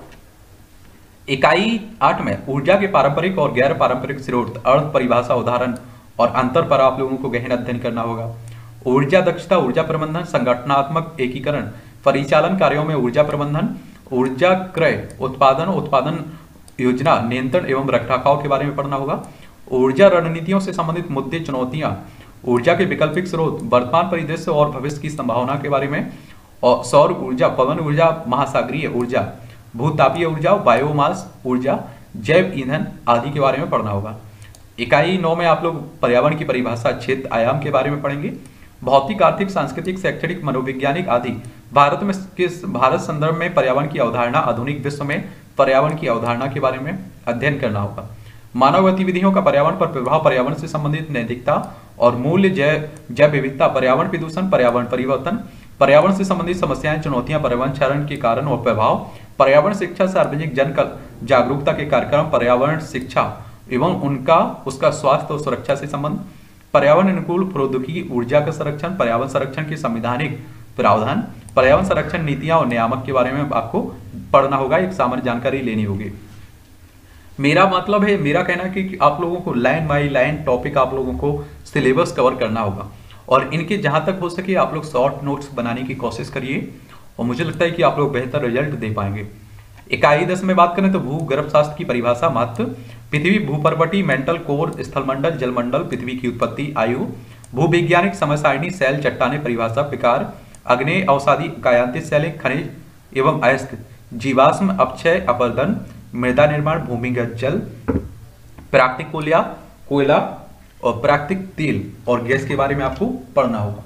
इकाई आठ में ऊर्जा के पारंपरिक और गैर पारंपरिक स्रोत, अर्थ परिभाषा, उदाहरण और अंतर पर आप लोगों को गहन अध्ययन करना होगा। ऊर्जा दक्षता, ऊर्जा प्रबंधन, संगठनात्मक एकीकरण, परिचालन कार्यों में ऊर्जा प्रबंधन, ऊर्जा क्रय, उत्पादन, उत्पादन योजना, नियंत्रण एवं रखरखाव के बारे में पढ़ना होगा। ऊर्जा रणनीतियों से संबंधित मुद्दे, चुनौतियां, ऊर्जा के वैकल्पिक स्रोत, वर्तमान परिदृश्य और भविष्य की संभावना के बारे में, और सौर ऊर्जा, पवन ऊर्जा, महासागरीय ऊर्जा, भूतापीय ऊर्जा, बायोमास ऊर्जा, जैव ईंधन आदि के बारे में पढ़ना होगा। इकाई नौ में आप लोग पर्यावरण की परिभाषा, क्षेत्र, आयाम के बारे में पढ़ेंगे। भौतिक, आर्थिक, सांस्कृतिक, शैक्षणिक, मनोवैज्ञानिक आदि भारत में किस भारत संदर्भ में पर्यावरण की अवधारणा, आधुनिक विश्व में पर्यावरण की अवधारणा के बारे में अध्ययन करना होगा। मानव गतिविधियों का पर्यावरण पर प्रभाव, पर्यावरण से संबंधित नैतिकता और मूल्य, जैव जैव विविधता, पर्यावरण प्रदूषण, पर्यावरण परिवर्तन, पर्यावरण से संबंधित समस्याएं, चुनौतियां, पर्यावरण क्षरण के कारण और प्रभाव, पर्यावरण शिक्षा, सार्वजनिक जन जागरूकता के कार्यक्रम, पर्यावरण शिक्षा एवं उनका उसका स्वास्थ्य और सुरक्षा से संबंध, पर्यावरण अनुकूल प्रौद्योगिकी, ऊर्जा का संरक्षण, पर्यावरण संरक्षण के संवैधानिक प्रावधान, पर्यावरण संरक्षण नीतियां और नियामक के बारे में आपको पढ़ना होगा, एक सामान्य जानकारी लेनी होगी। मेरा मतलब है, मेरा कहना है कि आप लोगों को लाइन बाई लाइन टॉपिक आप लोगों को सिलेबस कवर करना होगा, और इनके जहां तक हो सके आप लोग शॉर्ट नोट्स बनाने की कोशिश करिए, और मुझे लगता है कि आप लोग बेहतर रिजल्ट दे पाएंगे। इकाई दस में बात करें तो भूगर्भ शास्त्र की परिभाषा, महत्व, पृथ्वी, भूपर्वटी, मेंटल कोर, स्थलमंडल, जलमंडल, पृथ्वी की उत्पत्ति, आयु, भूवैज्ञानिक समय सारणी, शैल, चट्टाने, परिभाषा, प्रकार, अग्नेय, अवसादी, कायांतित शैलें, खनिज एवं अयस्क, जीवाश्म, अपक्षय, अपरदन, मृदा निर्माण, भूमिगत जल, प्राकृतिक कोयला कोयला और प्राकृतिक तेल और गैस के बारे में आपको पढ़ना होगा,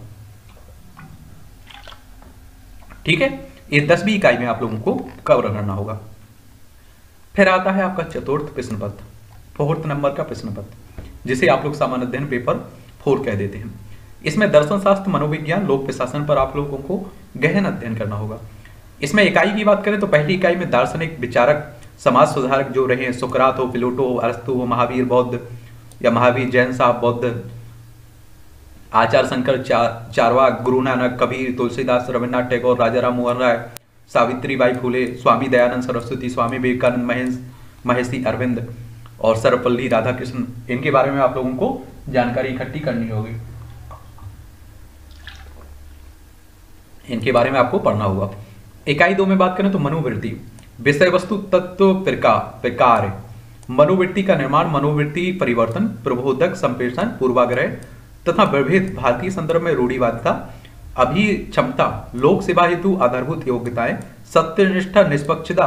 ठीक है। ये दसवीं इकाई में आप लोगों को कवर करना होगा। फिर आता है आपका चतुर्थ प्रश्न पत्र, फोर्थ नंबर का प्रश्न पत्र, जिसे आप लोग सामान्य अध्ययन पेपर फोर कह देते हैं। इसमें दर्शन शास्त्र, मनोविज्ञान, लोक प्रशासन पर आप लोगों को गहन अध्ययन करना होगा। इसमें इकाई की बात करें तो पहली इकाई में दार्शनिक, विचारक, समाज सुधारक जो रहे, सुकरात हो, प्लेटो हो, अरस्तु हो, महावीर बौद्ध या महावीर जैन साहब बौद्ध, आचार्य शंकर चार चारवाक, गुरु नानक, कबीर, तुलसीदास, रविन्द्रनाथ टैगोर, राजा राम मोहन राय, सावित्रीबाई फुले, स्वामी दयानंद सरस्वती, स्वामी विवेकानंद, महेश महर्षि अरविंद और सर्वपल्ली राधाकृष्ण, इनके बारे में आप लोगों को जानकारी इकट्ठी करनी होगी, इनके बारे में आपको पढ़ना होगा। इकाई दो में बात करें तो मनोवृत्ति, विषय वस्तु, तत्व, प्रकार, मनोवृत्ति का निर्माण, मनोवृत्ति परिवर्तन, प्रबोधक, संप्रेषण, पूर्वाग्रह तथा प्रभेद, भारतीय संदर्भ में रूढ़िवादिता, अभी क्षमता, लोक सेवा हेतु आधारभूत योग्यताएं, सत्यनिष्ठा, निष्पक्षता,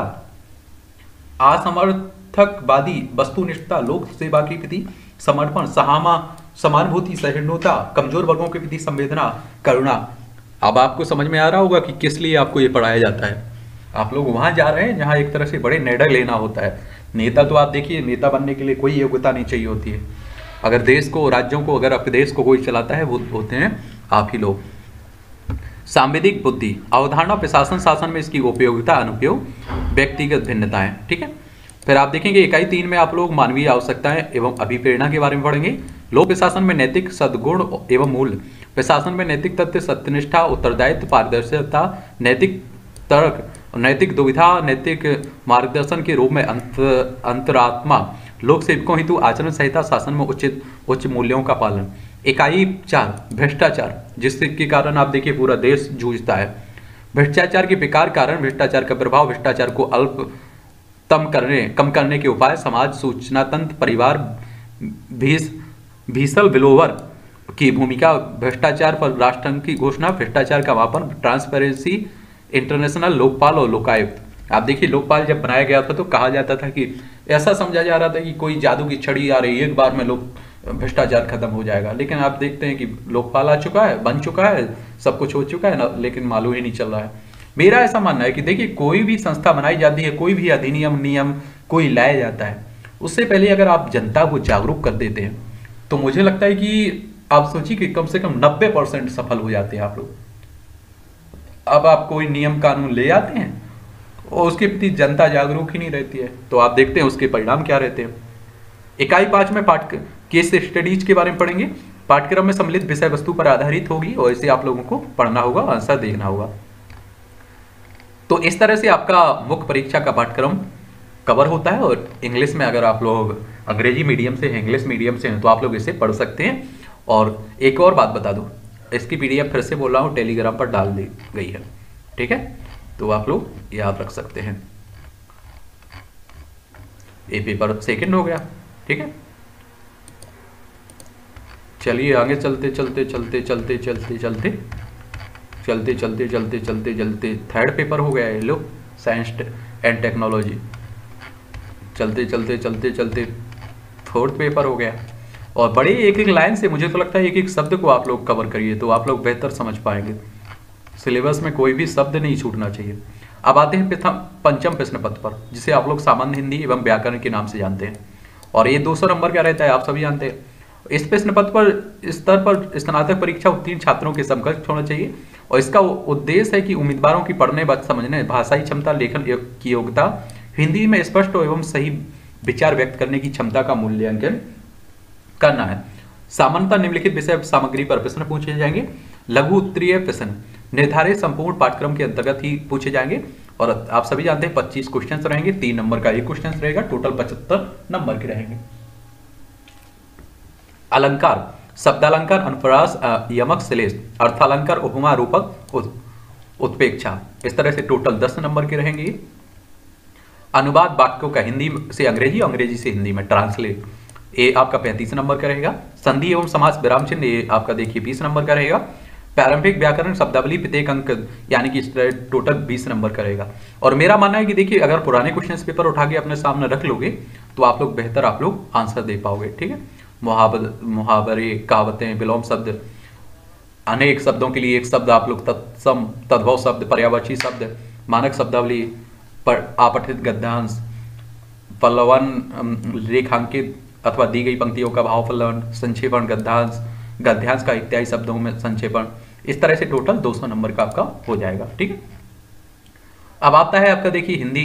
असमर्थकवादी, वस्तुनिष्ठता, लोक सेवा के प्रति समर्पण, सहामा समानुभूति, सहिष्णुता, कमजोर वर्गों के प्रति संवेदना, करुणा। अब आपको समझ में आ रहा होगा कि किस लिए आपको ये पढ़ाया जाता है। आप लोग वहां जा रहे हैं जहां एक तरह से बड़े निर्णय लेना होता है। नेता तो आप देखिए, नेता बनने के लिए कोई योग्यता नहीं चाहिए होती है। अगर देश को, राज्यों को, अगर अपने देश को कोई चलाता है वो होते हैं आप ही लोग। सांविधिक बुद्धि, अवधारणा, प्रशासन, शासन में इसकी उपयोगिता, अनुपयोग, व्यक्तिगत भिन्नताएं, ठीक है। फिर आप देखेंगे इकाई तीन में आप लोग मानवीय आवश्यकताएं एवं अभिप्रेरणा के बारे में पढ़ेंगे। लोक प्रशासन में नैतिक सद्गुण एवं मूल्य। प्रशासन में नैतिक तथ्य, सत्यनिष्ठा, उत्तरदायित्व, पारदर्शिता, नैतिक तर्क, नैतिक दुविधा, नैतिक मार्गदर्शन के रूप में अंत अंतरात्मा, लोक सेवकों हेतु आचरण संहिता, शासन में उचित उच्च मूल्यों का पालन। इकाई चार भ्रष्टाचार, जिसके कारण आप देखिए पूरा देश जूझता है। भ्रष्टाचार के विकार कारण, भ्रष्टाचार का प्रभाव, भ्रष्टाचार को अल्प तम करने कम करने के उपाय, समाज सूचना तंत्र, परिवार, भीष भीषल विलोवर की भूमिका, भ्रष्टाचार पर राष्ट्रंग की घोषणा, भ्रष्टाचार का मापन, ट्रांसपेरेंसी इंटरनेशनल, लोकपाल और लोकायुक्त। आप देखिए लोकपाल जब बनाया गया था तो कहा जाता था कि ऐसा समझा जा रहा था कि कोई जादू की छड़ी आ रही है, एक बार में लोग भ्रष्टाचार खत्म हो जाएगा। लेकिन आप देखते हैं कि लोकपाल आ चुका है, बन चुका है, सब कुछ हो चुका है ना, लेकिन मालूम ही नहीं चल रहा है। मेरा ऐसा मानना है कि देखिए कोई भी संस्था बनाई जाती है, कोई भी अधिनियम नियम कोई लाया जाता है, उससे पहले अगर आप जनता को जागरूक कर देते हैं तो मुझे लगता है कि आप सोचिए कि कम से कम नब्बे परसेंट सफल हो जाते हैं आप लोग। अब आप कोई नियम कानून ले आते हैं और उसके प्रति जनता जागरूक ही नहीं रहती है, तो आप देखते हैं उसके परिणाम क्या रहते हैं। इकाई पांच में पाठ केस स्टडीज के बारे में पढ़ेंगे। पाठ्यक्रम में सम्मिलित विषय वस्तु पर आधारित होगी और इसे आप लोगों को पढ़ना होगा, आंसर देखना होगा। तो इस तरह से आपका मुख्य परीक्षा का पाठ्यक्रम कवर होता है। और इंग्लिश में अगर आप लोग अंग्रेजी मीडियम से हैं, इंग्लिश मीडियम से हैं, तो आप लोग इसे पढ़ सकते हैं। और एक और बात बता दूं, इसकी पीडीएफ फिर से बोल रहा हूँ टेलीग्राम पर डाल दी गई है, ठीक है, तो आप लोग याद रख सकते हैं। ये पेपर सेकंड हो गया, ठीक है। चलिए आगे चलते चलते चलते चलते चलते चलते चलते चलते चलते चलते चलते थर्ड पेपर हो गया है, लो साइंस एंड टेक्नोलॉजी। चलते चलते चलते चलते फोर्थ पेपर हो गया। और बड़े एक एक लाइन से मुझे तो लगता है एक एक शब्द को आप लोग कवर करिए तो आप लोग बेहतर समझ पाएंगे। सिलेबस में कोई भी शब्द नहीं छूटना चाहिए। अब आते हैं प्रथम पंचम प्रश्न पत्र पर, जिसे आप लोग सामान्य हिंदी एवं व्याकरण के नाम से जानते हैं। और ये दो सौ नंबर का रहता है, आप सभी जानते हैं। इस प्रश्न पत्र पर स्तर पर स्नातक परीक्षा उत्तीर्ण छात्रों के समकक्ष होना चाहिए। और इसका उद्देश्य है कि उम्मीदवारों की पढ़ने, बात समझने, भाषाई क्षमता, लेखन की योग्यता, हिंदी में स्पष्ट एवं सही विचार व्यक्त करने की क्षमता का मूल्यांकन करना है। सामान्यतः निम्नलिखित विषय सामग्री पर प्रश्न पूछे जाएंगे। लघु उत्तरीय प्रश्न निर्धारित संपूर्ण पाठ्यक्रम के अंतर्गत ही पूछे जाएंगे। और आप सभी जानते हैं पच्चीस क्वेश्चन रहेंगे, तीन नंबर का एक क्वेश्चन रहेगा, टोटल पचहत्तर नंबर के रहेंगे। अलंकार, शब्दालंकार, अनुप्रास, यमक, श्लेष, अर्थालंकार, उपमा, रूपक, उत्प्रेक्षा, इस तरह से टोटल दस नंबर के रहेंगे। अनुवाद वाक्यों का हिंदी से अंग्रेजी, अंग्रेजी से हिंदी में ट्रांसलेट, ये आपका पैंतीस नंबर का रहेगा। संधि एवं समास विराम चिन्ह, ये आपका देखिए बीस नंबर का रहेगा। प्रारंभिक व्याकरण शब्दावली प्रत्येक अंक यानी कि टोटल बीस नंबर का रहेगा। और मेरा मानना है कि देखिए अगर पुराने क्वेश्चन पेपर उठा के अपने सामने रख लोगे तो आप लोग बेहतर आप लोग आंसर दे पाओगे, ठीक है। मुहावर मुहावरे, कहावतें, विलोम शब्द, अनेक शब्दों के लिए एक शब्द आप लोग तत्सम, तद्भव शब्द, पर्यायवाची शब्द, मानक शब्दावली, पर आपठित गद्यांश, पल्लवन, रेखांकित अथवा दी गई पंक्तियों का भाव पल्लवन, संक्षेपण, गद्यांश, गद्यांश का इत्यादि शब्दों में संक्षेपण, इस तरह से टोटल दो सौ नंबर का आपका हो जाएगा, ठीक है। अब आता है आपका देखिए हिंदी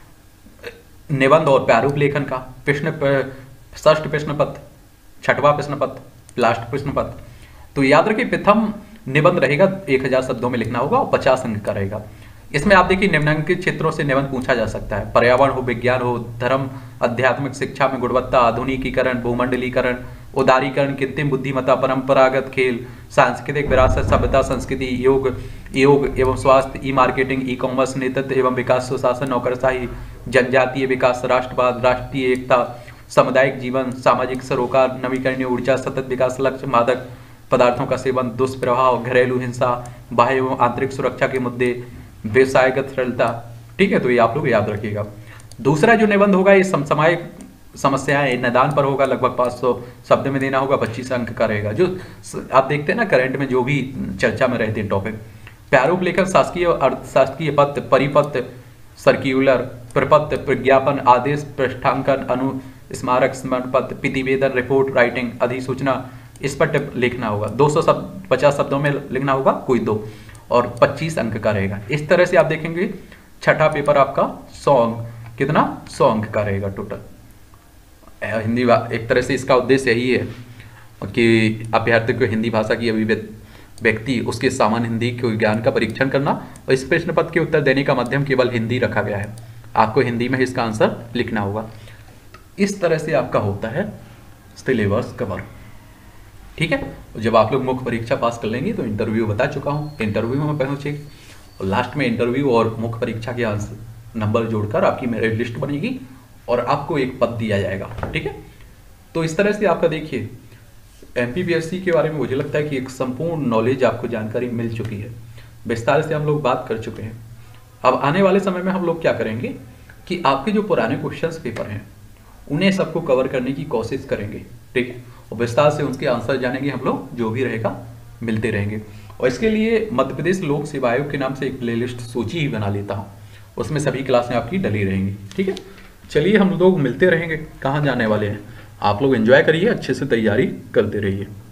निबंध और प्रारूप लेखन का प्रश्न, षष्ठ प्रश्न पत्र, छठवां प्रश्न पत्र, लास्ट प्रश्न पत्र। तो याद रखिए प्रथम निबंध रहेगा, एक हजार शब्दों में लिखना होगा और पचास अंक का रहेगा। इसमें आप देखिए निम्नलिखित क्षेत्रों से निबंध पूछा जा सकता है। पर्यावरण हो, विज्ञान हो, धर्म, आध्यात्मिक, शिक्षा में गुणवत्ता, आधुनिकीकरण, भूमंडलीकरण, उदारीकरण, कृत्रिम बुद्धिमत्ता, परंपरागत खेल, सांस्कृतिक विरासत, सभ्यता, संस्कृति, योग योग एवं स्वास्थ्य, ई मार्केटिंग, ई कॉमर्स, नेतृत्व एवं विकास, सुशासन, नौकरशाही, जनजातीय विकास, राष्ट्रवाद, राष्ट्रीय एकता, सामुदायिक जीवन, सामाजिक सरोकार, नवीकरणीय ऊर्जा, सतत विकास लक्ष्य, मादक पदार्थों का सेवन, दुष्प्रभाव, घरेलू हिंसा, बाह्य एवं आंतरिक सुरक्षा के मुद्दे, व्यवसायगत सरलता, ठीक है। तो ये आप लोग याद रखिएगा। दूसरा जो निबंध होगा ये समसामयिक समस्याएं निदान पर होगा, लगभग पाँच सौ शब्द में देना होगा, पच्चीस अंक का रहेगा। जो आप देखते हैं ना करंट में जो भी चर्चा में रहते हैं टॉपिक। प्रारूप लेखन शासकीय अर्थशास्त्रीय पत्र, परिपत्र, सर्क्यूलर, प्रपत्र, प्रज्ञापन, आदेश, पृष्ठांकन, अनु स्मारक, स्मरण पत्र, प्रतिवेदन, रिपोर्ट राइटिंग, अधिसूचना, इस पर लिखना होगा। दो सौ शब्द पचास शब्दों में लिखना होगा, कोई दो, और पच्चीस अंक का रहेगा। इस तरह से आप देखेंगे छठा पेपर आपका सॉन्ग कितना, सौ अंक का रहेगा टोटल। हिंदी एक तरह से इसका उद्देश्य यही है कि अभ्यर्थी को हिंदी भाषा की अभिव्यक्ति, उसके सामान्य हिंदी के ज्ञान का परीक्षण करना, और इस प्रश्न पत्र के उत्तर देने का माध्यम केवल हिंदी रखा गया है। आपको हिंदी में इसका आंसर लिखना होगा। इस तरह से आपका होता है सिलेबस कवर। ठीक है, जब आप लोग मुख्य परीक्षा पास कर लेंगे तो इंटरव्यू बता चुका हूँ, इंटरव्यू में पहुँचेगी और लास्ट में इंटरव्यू और मुख्य परीक्षा के आंसर नंबर जोड़कर आपकी मेरिट लिस्ट बनेगी और आपको एक पद दिया जाएगा। ठीक है, तो इस तरह से आपका देखिए एमपीपीएससी के बारे में मुझे लगता है कि एक संपूर्ण नॉलेज आपको जानकारी मिल चुकी है, विस्तार से हम लोग बात कर चुके हैं। अब आने वाले समय में हम लोग क्या करेंगे कि आपके जो पुराने क्वेश्चंस पेपर हैं उन्हें सबको कवर करने की कोशिश करेंगे। ठीक, और विस्तार से उनके आंसर जानेंगे हम लोग, जो भी रहेगा मिलते रहेंगे। और इसके लिए मध्य प्रदेश लोक सेवा आयोग के नाम से एक प्लेलिस्ट सूची ही बना लेता हूँ, उसमें सभी क्लासें आपकी डली रहेंगी। ठीक है, चलिए हम लोग मिलते रहेंगे। कहाँ जाने वाले हैं, आप लोग एंजॉय करिए, अच्छे से तैयारी करते रहिए।